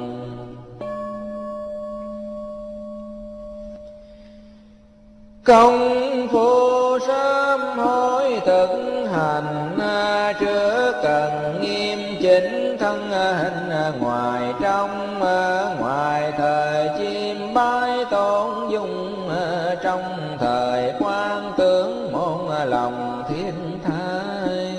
Công phu sám hối thực hành, trước cần nghiêm chỉnh thân hình ngoài trong, ngoài thời chim bái tôn dung, trong thời quan tướng môn lòng thiên thái.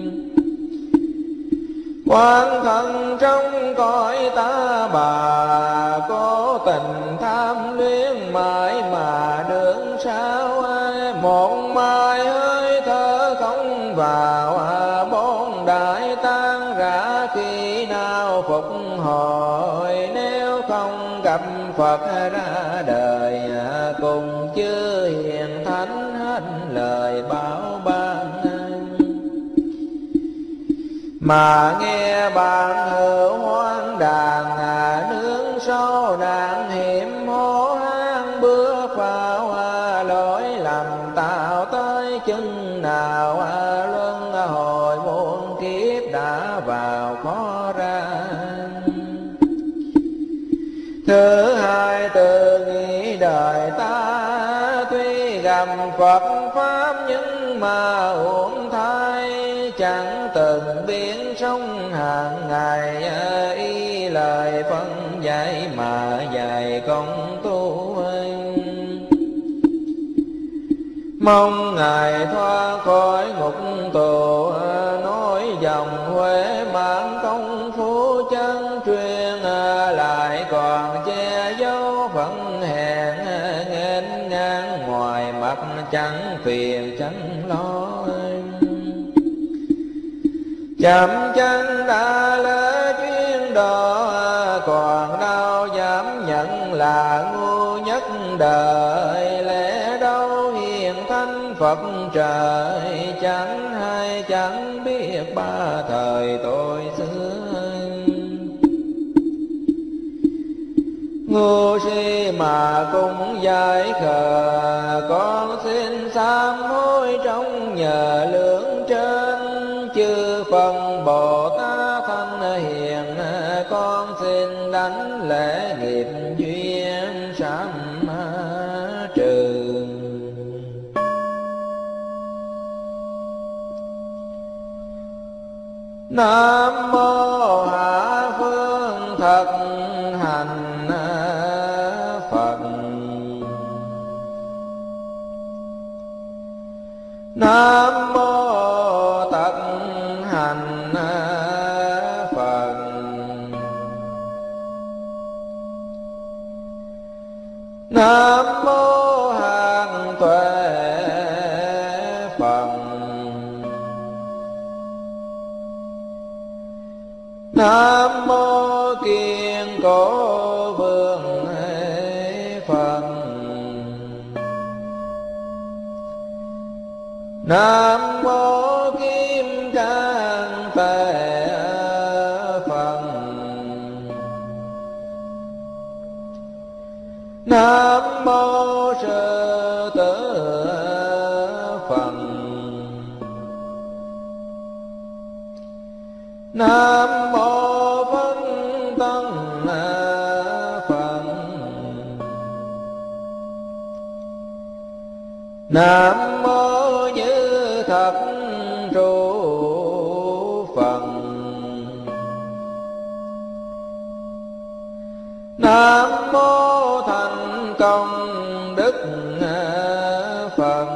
Quan thân trong cõi ta bà, cố tình tham luyến mãi mà đường sao. Một mai hơi thở không vào, bốn đại tan rã khi nào phục hồi. Nếu không gặp Phật ra đời, cùng chư hiền thánh hết lời bảo ban. Mà nghe bạn hữu hoang đàn, nướng sâu đàn hiểm hố hang bước vào. Lỗi lầm tạo tới chừng nào, luân hồi muôn kiếp đã vào khó ra. Thứ hai từ nghĩ đời ta, tuy gặp Phật Pháp nhưng mà uổng thay. Chẳng từng biến sống hàng ngày, y lời phân dạy mà dạy công tu. Mong Ngài thoát khỏi ngục tù, nói dòng huệ mãn công phu chân truyền. Lại còn che giấu chẳng phiền chẳng lo. Chậm chân đã lỡ chuyến đó, còn đâu dám nhận là ngu nhất đời. Lẽ đâu hiền thánh Phật trời, chẳng hay chẳng biết ba thời tôi xưa. Ngu si mà cũng giải khờ, con xin sám hối trong nhờ lưỡng trên. Chư phần Bồ Tát thanh hiền, con xin đánh lễ nghiệp duyên sám trừ. Nam mô Hạ Phương Thật Hành Phật. Nam mô Tật Hành Phật. Nam mô Hàng Tuệ Phật. Nam mô Kiên Cố Vương Phật. Nam mô Kim Cang Tề Phật. Nam mô Sư Tử Phật. Nam mô Phân Tân Phật. Nam mô Như Thật Trụ Phật. Nam mô Thành Công Đức Phật.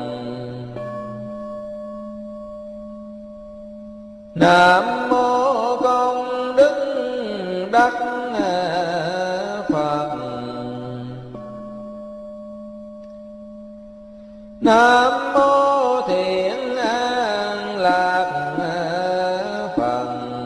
Nam mô Công Đức Đắc Phật. Nam mô Thiện An Lạc Phật.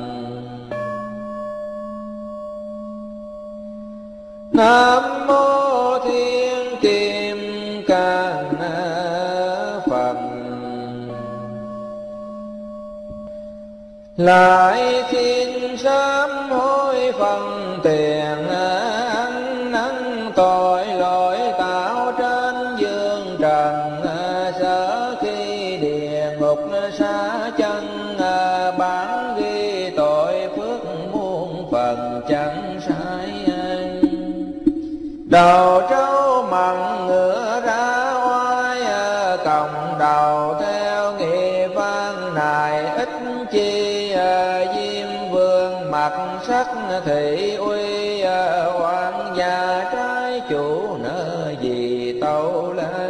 Nam mô Thiên Kim Cang Phật. Lại xin sám hối phần tiền ăn năn tội lỗi tạo trên dương trần. Sở khi địa ngục xa chân, bản ghi tội phước muôn phần chẳng sai. Đầu trâu mặn ngựa ra oai, còng đầu theo nghiệp văn này ít chi. Diêm vương mặt sắc thị uy, hoàng gia trái chủ nợ gì tâu lên.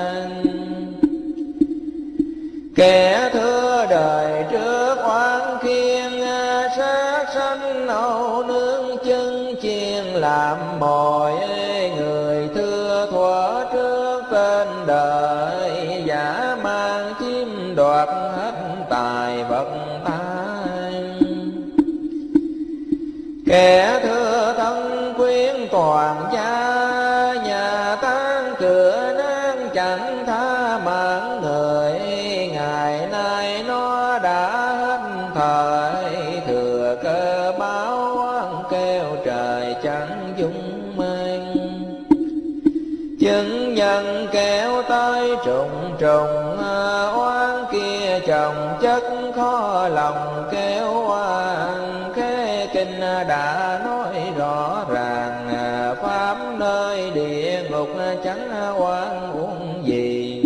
Kẻ thưa đời trước oán khiên, sát sanh âu nương chân chiên làm mồi. Người thưa thuở trước tên đời, giả mang chiếm đoạt hết tài vật tai. Kẻ thưa thân quyến toàn gia, nhà tan cửa nang chẳng tha mạng người. Ngày nay nó đã hết thời, thừa cơ báo oán kêu trời chẳng dung mang. Chứng nhân kéo tới trùng trùng, oán kia chồng chất khó lòng kêu oan. Khế kinh đã nói rõ ràng, pháp nơi địa ngục chẳng oan uổng gì.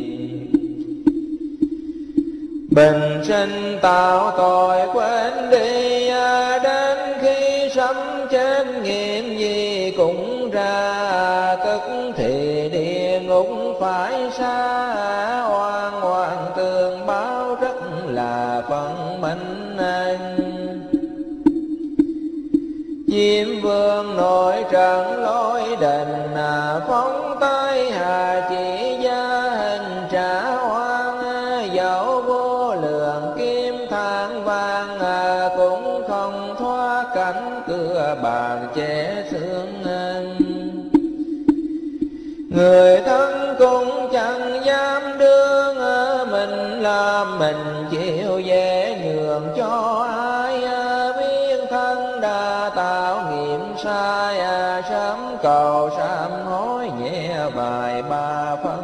Bình sinh tạo tội quên đi, đến khi sấm chết nghiệm gì cũng ra. Tức thì địa ngục phải xa, oan oan tương báo rất là phận mệnh anh. Diêm vương nội trận lối đình, phóng tay hà chỉ gia hình cưa bàn che xương. Người thân cũng chẳng dám đương, mình làm mình chịu dễ nhường cho ai. Biết thân đã tạo nghiệp sai, sớm cầu sám hối nhẹ vài ba phân.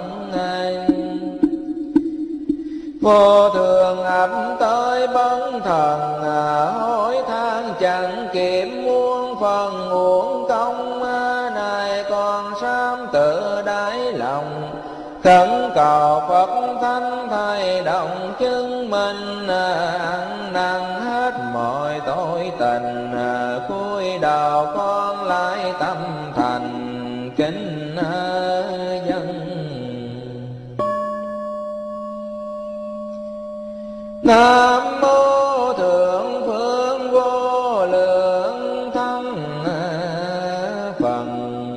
Vô thường ập tới bấn thần, hối than chẳng kịp muôn phần uổng công. Này còn sám tự đáy lòng, khẩn cầu Phật Thánh thay động chứng minh. Ăn năn hết mọi tội tình, cúi đầu con lại tâm thành kính dân. Nam mô Thượng Phương Vô Lượng Thắng Phật.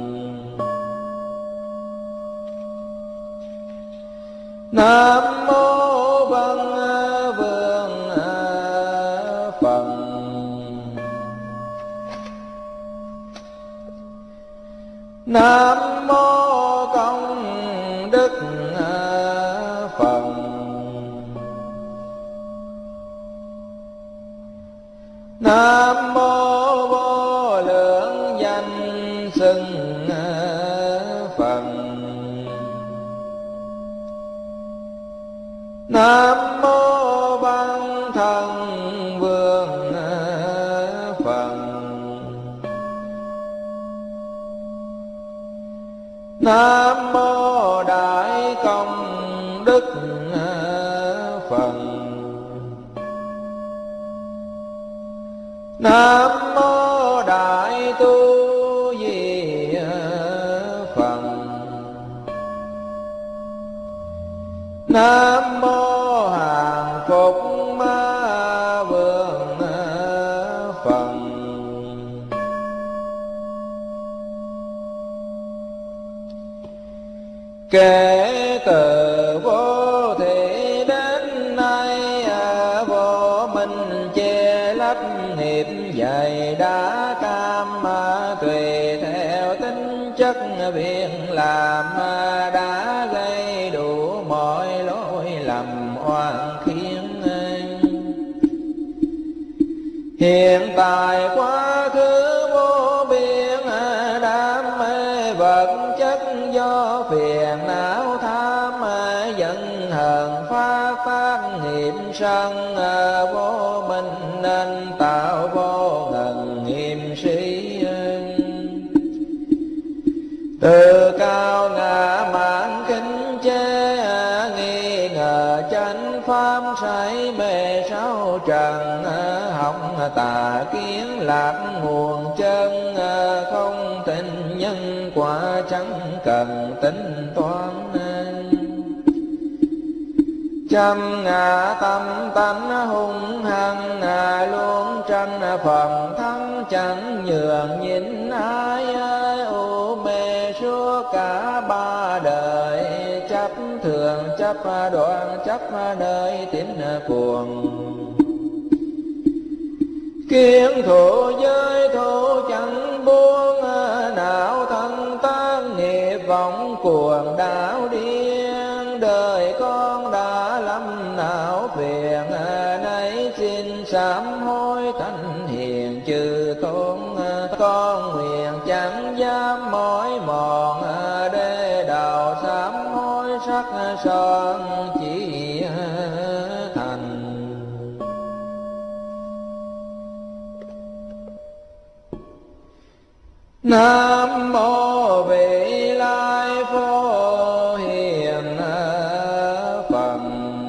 Nam mô Văn Vương Phật. Nam mô Công Đức Phật. Nam mô Vô Lượng Danh Xưng Phật. Nam mô Văn Thần Vương Phật. Nam mô Đại Công Đức Phật. Nam mô Đại Tu Di Phật. Nam mô Hàng Phục Ma Vương Phật. Kể từ vô thị đến nay, vô minh che lấp nghiệp dày đã cam. Tùy theo tính chất việc làm, đã gây đủ mọi lỗi lầm oan khiên. Hiện tại quá khứ vô biên, đam mê vật chất do phiền não tham. Giận hờn phát phát nghiệp sân, vô minh nên tạo vô ngần nghiêm sĩ. Từ cao ngã mạn kính chế, nghi ngờ chánh pháp say mê sáu trần. Học tà kiến lạc nguồn chân, không tin nhân quả chẳng cần tính toán. Trăm ngã tâm tánh hung hăng, luôn tranh phần thắng chẳng nhường nhịn ai. U mê suốt cả ba đời, chấp thường chấp đoạn chấp nơi tín cuồng. Kiến thủ giới thủ chẳng buông, não thân tác nghiệp vọng cuồng đảo điên. Đời con đã lâm não phiền, nay xin sám hối thánh hiền chư tôn. Con nguyện chẳng dám mỏi mòn, để đầu sám hối sắc son chỉ thành. Nam mô Vị Lai Phổ Hiền Phật.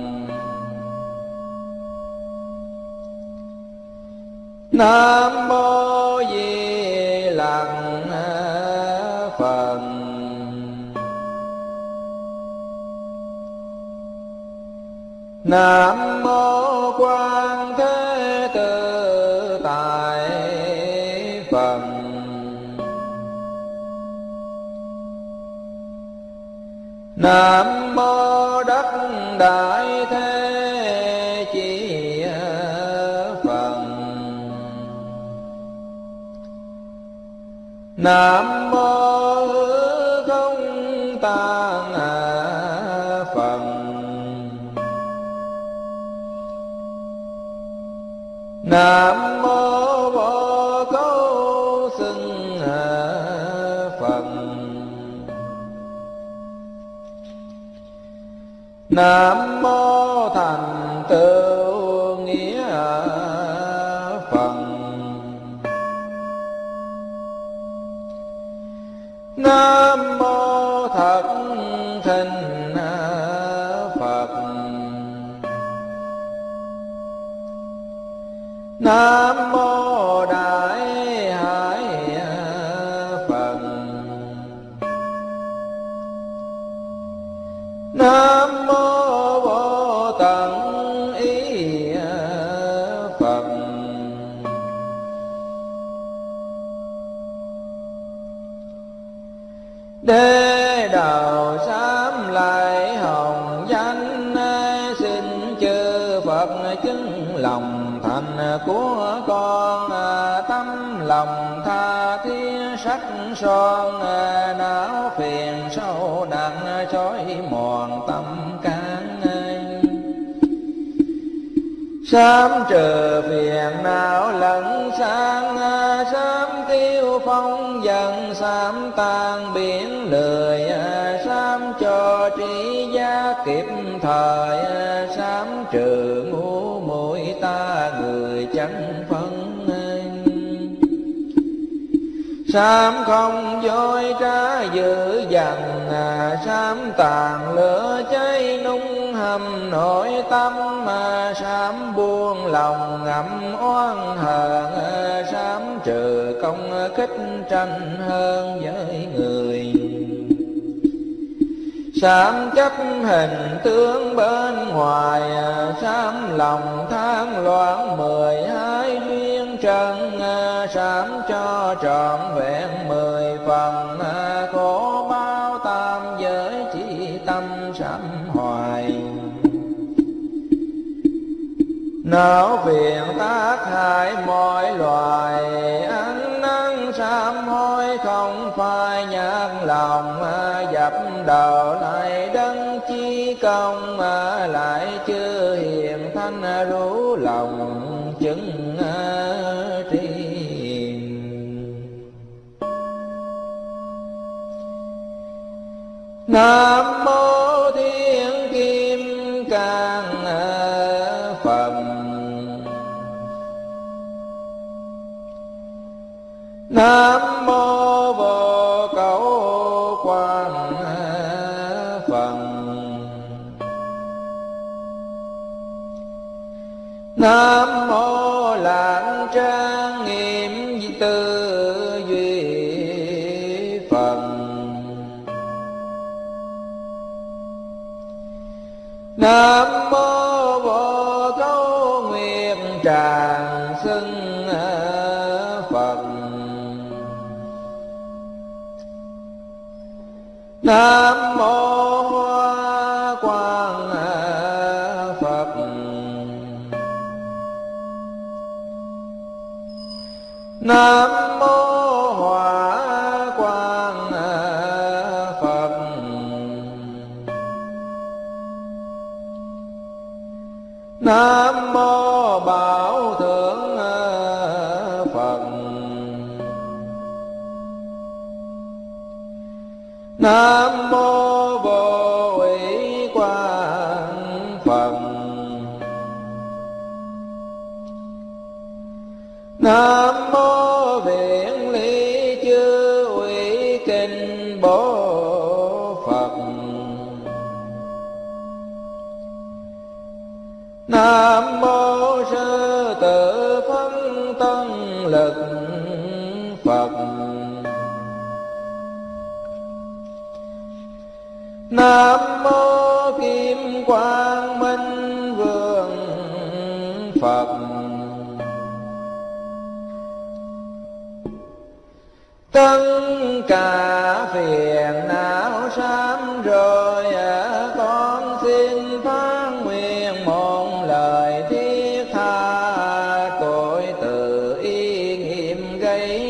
Nam mô Di Lặc Phật. Nam mô Quan Thế Tự Tại Phật. Nam mô Đắc Đại Thế Chí Phật. Nam mô không tạng Phật. Nam mô vô cấu xưng Phật. Nam mô thành tựu nghĩa Phật. Nam mô thật thinh Phật. Nam mô đại hải Phật. Nam mô vô tận ý Phật. Đế đầu sám lại hồng danh, xin chư Phật chứng lòng thành của con. Tâm lòng tha thiết sắc son, não phiền sâu nặng chói mòn tâm can. Sám trừ phiền não lẫn sang, sám tiêu phong dần, sám tan biển lười, sám cho trí giác kịp thời, sám trừ ngu muội ta người chẳng phân. Sám không dối trá dữ dằn, sám tàn lửa cháy nung hầm nội tâm. Sám buông lòng ngậm oan hờn, sám trừ công khích tranh hơn với người. Sám chấp hình tướng bên ngoài, sám lòng than loạn mười hai duyên trần. Sám cho trọn vẹn mười phần, khổ bao tam giới chỉ tâm sám hoài. Não phiền tác hại mọi loài, ăn năn sám hối không phai nhạt lòng. Dập đầu lại đấng chi công, lại chưa hiền thanh rủ lòng chứng tri. Nam mô Thiên Kim Cang Phật. Nam mô vô cấu quan Phật. Nam mô Lạng Trang Nghiêm Tư Duy Phật. Nam mô vô cấu nguyệt tràng xưng Phật. Nam mô Hoa Quang Phật. Nam mô Hỏa Quang Phật. Nam mô Bảo Thượng Phật. Nam mô Vô Ủy Quang Phật. Nam mô Viện Lý Chư Ủy Kinh Bố Phật. Nam mô Sư Tử Phân Tân Lực Phật. Nam mô Kim Quang Minh Vương Phật. Tất cả phiền não sám rồi, con xin phán nguyện một lời thiết tha. Cội từ ý nghiệm gây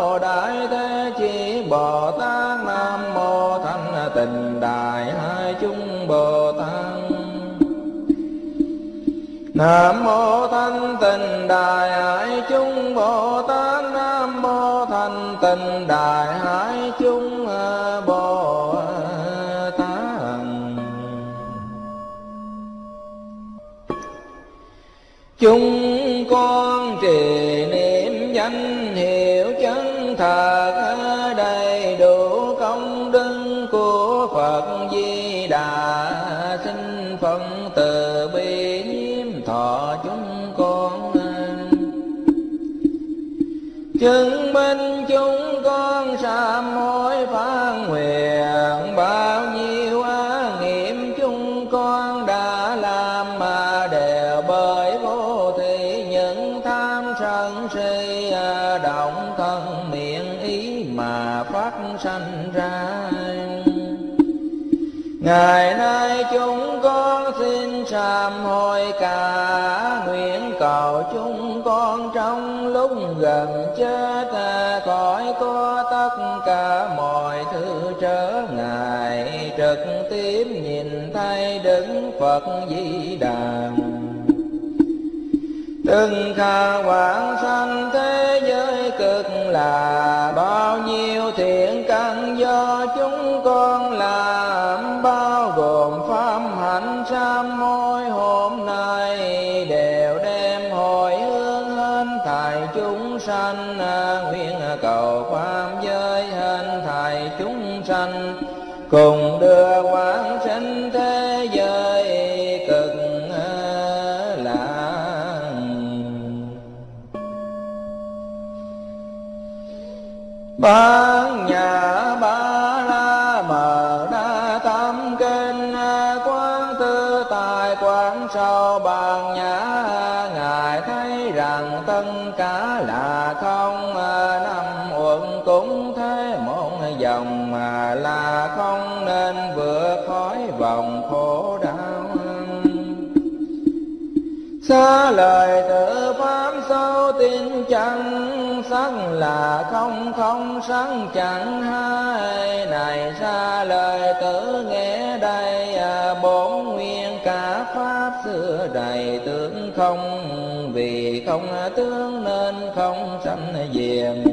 mô Đại Thế Chí Bồ Tát, Nam mô Thanh Tịnh Đại Hải Chúng Bồ Tát. Nam mô Thanh Tịnh Đại Hải Chúng Bồ Tát, Nam mô Thanh Tịnh Đại Hải Chúng Bồ Tát. Chúng con trì niệm danh hiệu chân thật, đầy đủ công đức của Phật Di Đà, xin Phật từ bi nhiếp thọ chúng con. Chứng minh chúng con sám hối phán nguyện, bao nhiêu ác nghiệp chúng con đã làm mà đều bởi vô thị những tham sân si động thân miệng ý mà phát sanh ra. Ngày nay chúng con xin sám hối cả, nguyện cầu chúng con trong lúc gần chết khỏi có tất cả mọi thứ trở ngại, trực tiếp nhìn thấy Đức Phật Di Đà. Từng khả quảng sanh thế giới cực là, bao nhiêu thiện căn do chúng con làm, bao gồm pháp hạnh sám hối hôm nay, đều đem hồi hướng hết thảy chúng sanh, nguyện cầu pháp giới hết thảy chúng sanh, cùng đưa quảng sinh thế giới cực Bát Nhã Ba La Mật Đa Tâm Kinh, quán tư tài quán sâu Bát Nhã, Ngài thấy rằng tất cả là không, năm uẩn cũng thế một dòng mà là không, nên vượt khỏi vòng khổ đau. Xa lời tự pháp sâu tin chẳng, sắc là không không sắc chẳng hai. Này xa lời tự nghe đây, bốn nguyên cả pháp xưa đầy tướng không, vì không tướng nên không sanh diệt.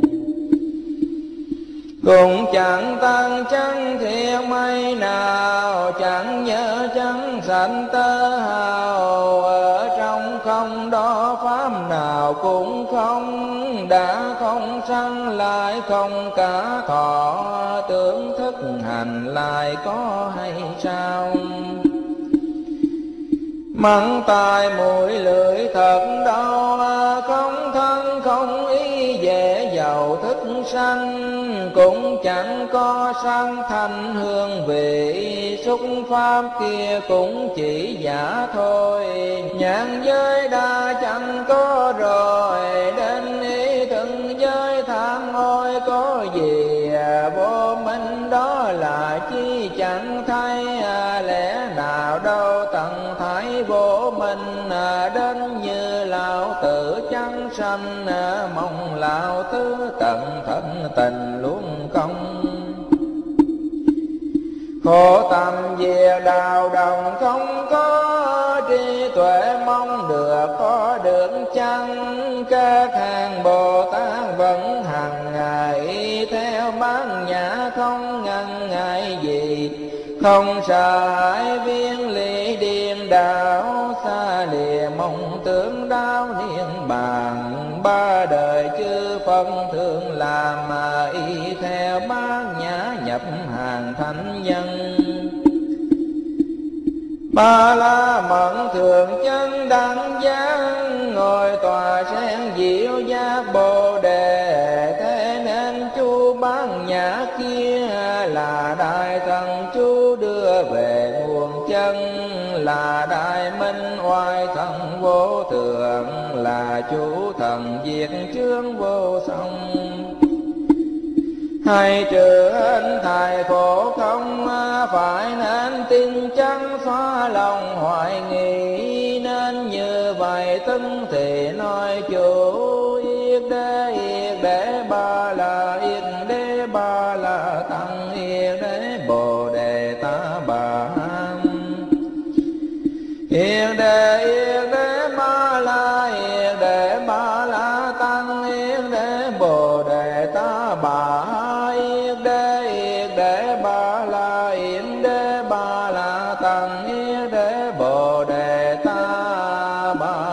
Cũng chẳng tăng chẳng thiện mây nào, chẳng nhớ chẳng sanh tơ hào, ở trong không đó pháp nào cũng không, đã không sanh lại không cả thọ, tưởng thức hành lại có hay sao. Mắng tai mũi lưỡi thật đau, không thân không ý dễ giàu thức sanh, cũng chẳng có sanh thanh hương vị, xúc pháp kia cũng chỉ giả thôi. Nhãn giới đa chẳng có rồi, đến ý từng giới tham ôi có gì, vô minh đó là chi chẳng thấy, lẽ nào đâu tận thái vô minh, đến như lão tử chẳng sanh, mong lão tứ tận thân tình luôn công. Khổ tâm về đạo đồng không có, trí tuệ mong được có được chăng. Các hàng Bồ Tát vẫn hằng ngày theo Bát Nhã không ngần ngại gì, không sợ hãi viên lý điên đạo, xa lìa mong tưởng đau niên bàn. Ba đời chư phân thường làm mà y theo Bát Nhã nhập hàng thánh nhân. Ba La Mật thường chân đẳng giác, ngồi tòa sen diệu giác Bồ Đề. Thế nên chú Bát Nhã kia là đại thần chú đưa về nguồn chân, là đại minh oai thần vô thượng, là chủ thần diệt chướng vô song. Hay trừ hình thầy khổ không, phải nên tin chắn xóa lòng hoài nghi. Nên như vậy tưng thì nói chủ yết đế yết để ba ba la yên đế ba la tăng yên đế bồ đề ta bà yên đế yên đế ba la yên đế ba la tăng yên đế bồ đề ta bà yên đế yên đế ba la yên đế ba la tăng yên đế bồ đề ta bà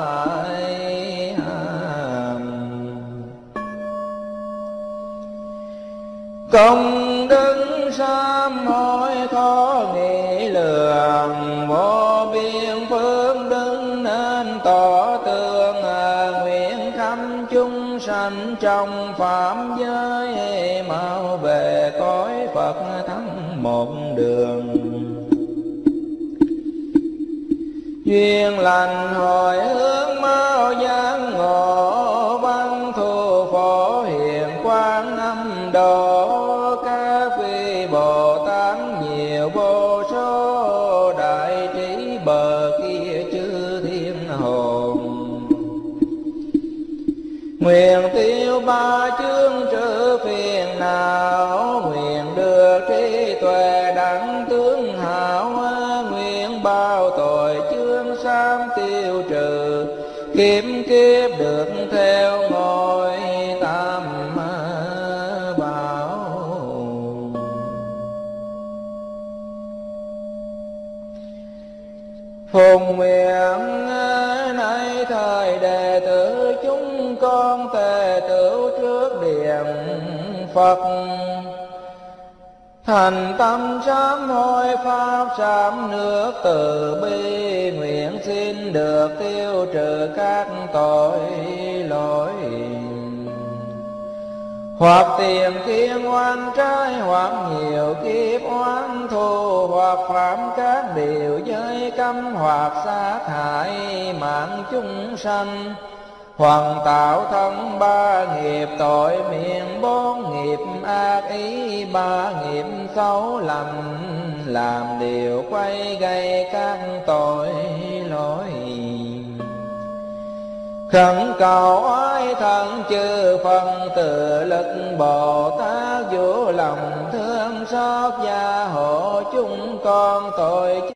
công đức sám hối khó nghĩ lường vô biên phương đức nên tỏ tường nguyện khắp chúng sanh trong phạm giới mau về cõi Phật thắng một đường duyên lành hồi hướng mau giác ngộ văn thù phổ hiền quang âm độ các vị Bồ Tát nhiều vô số đại trí bờ kia chư thiên hồn nguyện tiêu ba chướng trừ phiền não nguyện được trí tuệ đẳng tướng hảo nguyện bao tội chướng sám tiêu trừ kiếm kiếp được theo ngôi tam bảo phùng nguyện nay thời đệ tử chúng con tề tửu trước điện Phật thành tâm sám hối pháp sám nước từ bi nguyện xin được tiêu trừ các tội lỗi hoặc tiền kiên oan trái hoặc nhiều kiếp oán thù hoặc phạm các điều giới cấm hoặc sát hại mạng chúng sanh hoặc tạo thân ba nghiệp tội miệng bốn nghiệp ác ý ba nghiệp xấu lầm làm điều quay gây các tội lỗi khẩn cầu oai thần chư phân từ lực Bồ Tát vũ lòng thương xót gia hộ chúng con tội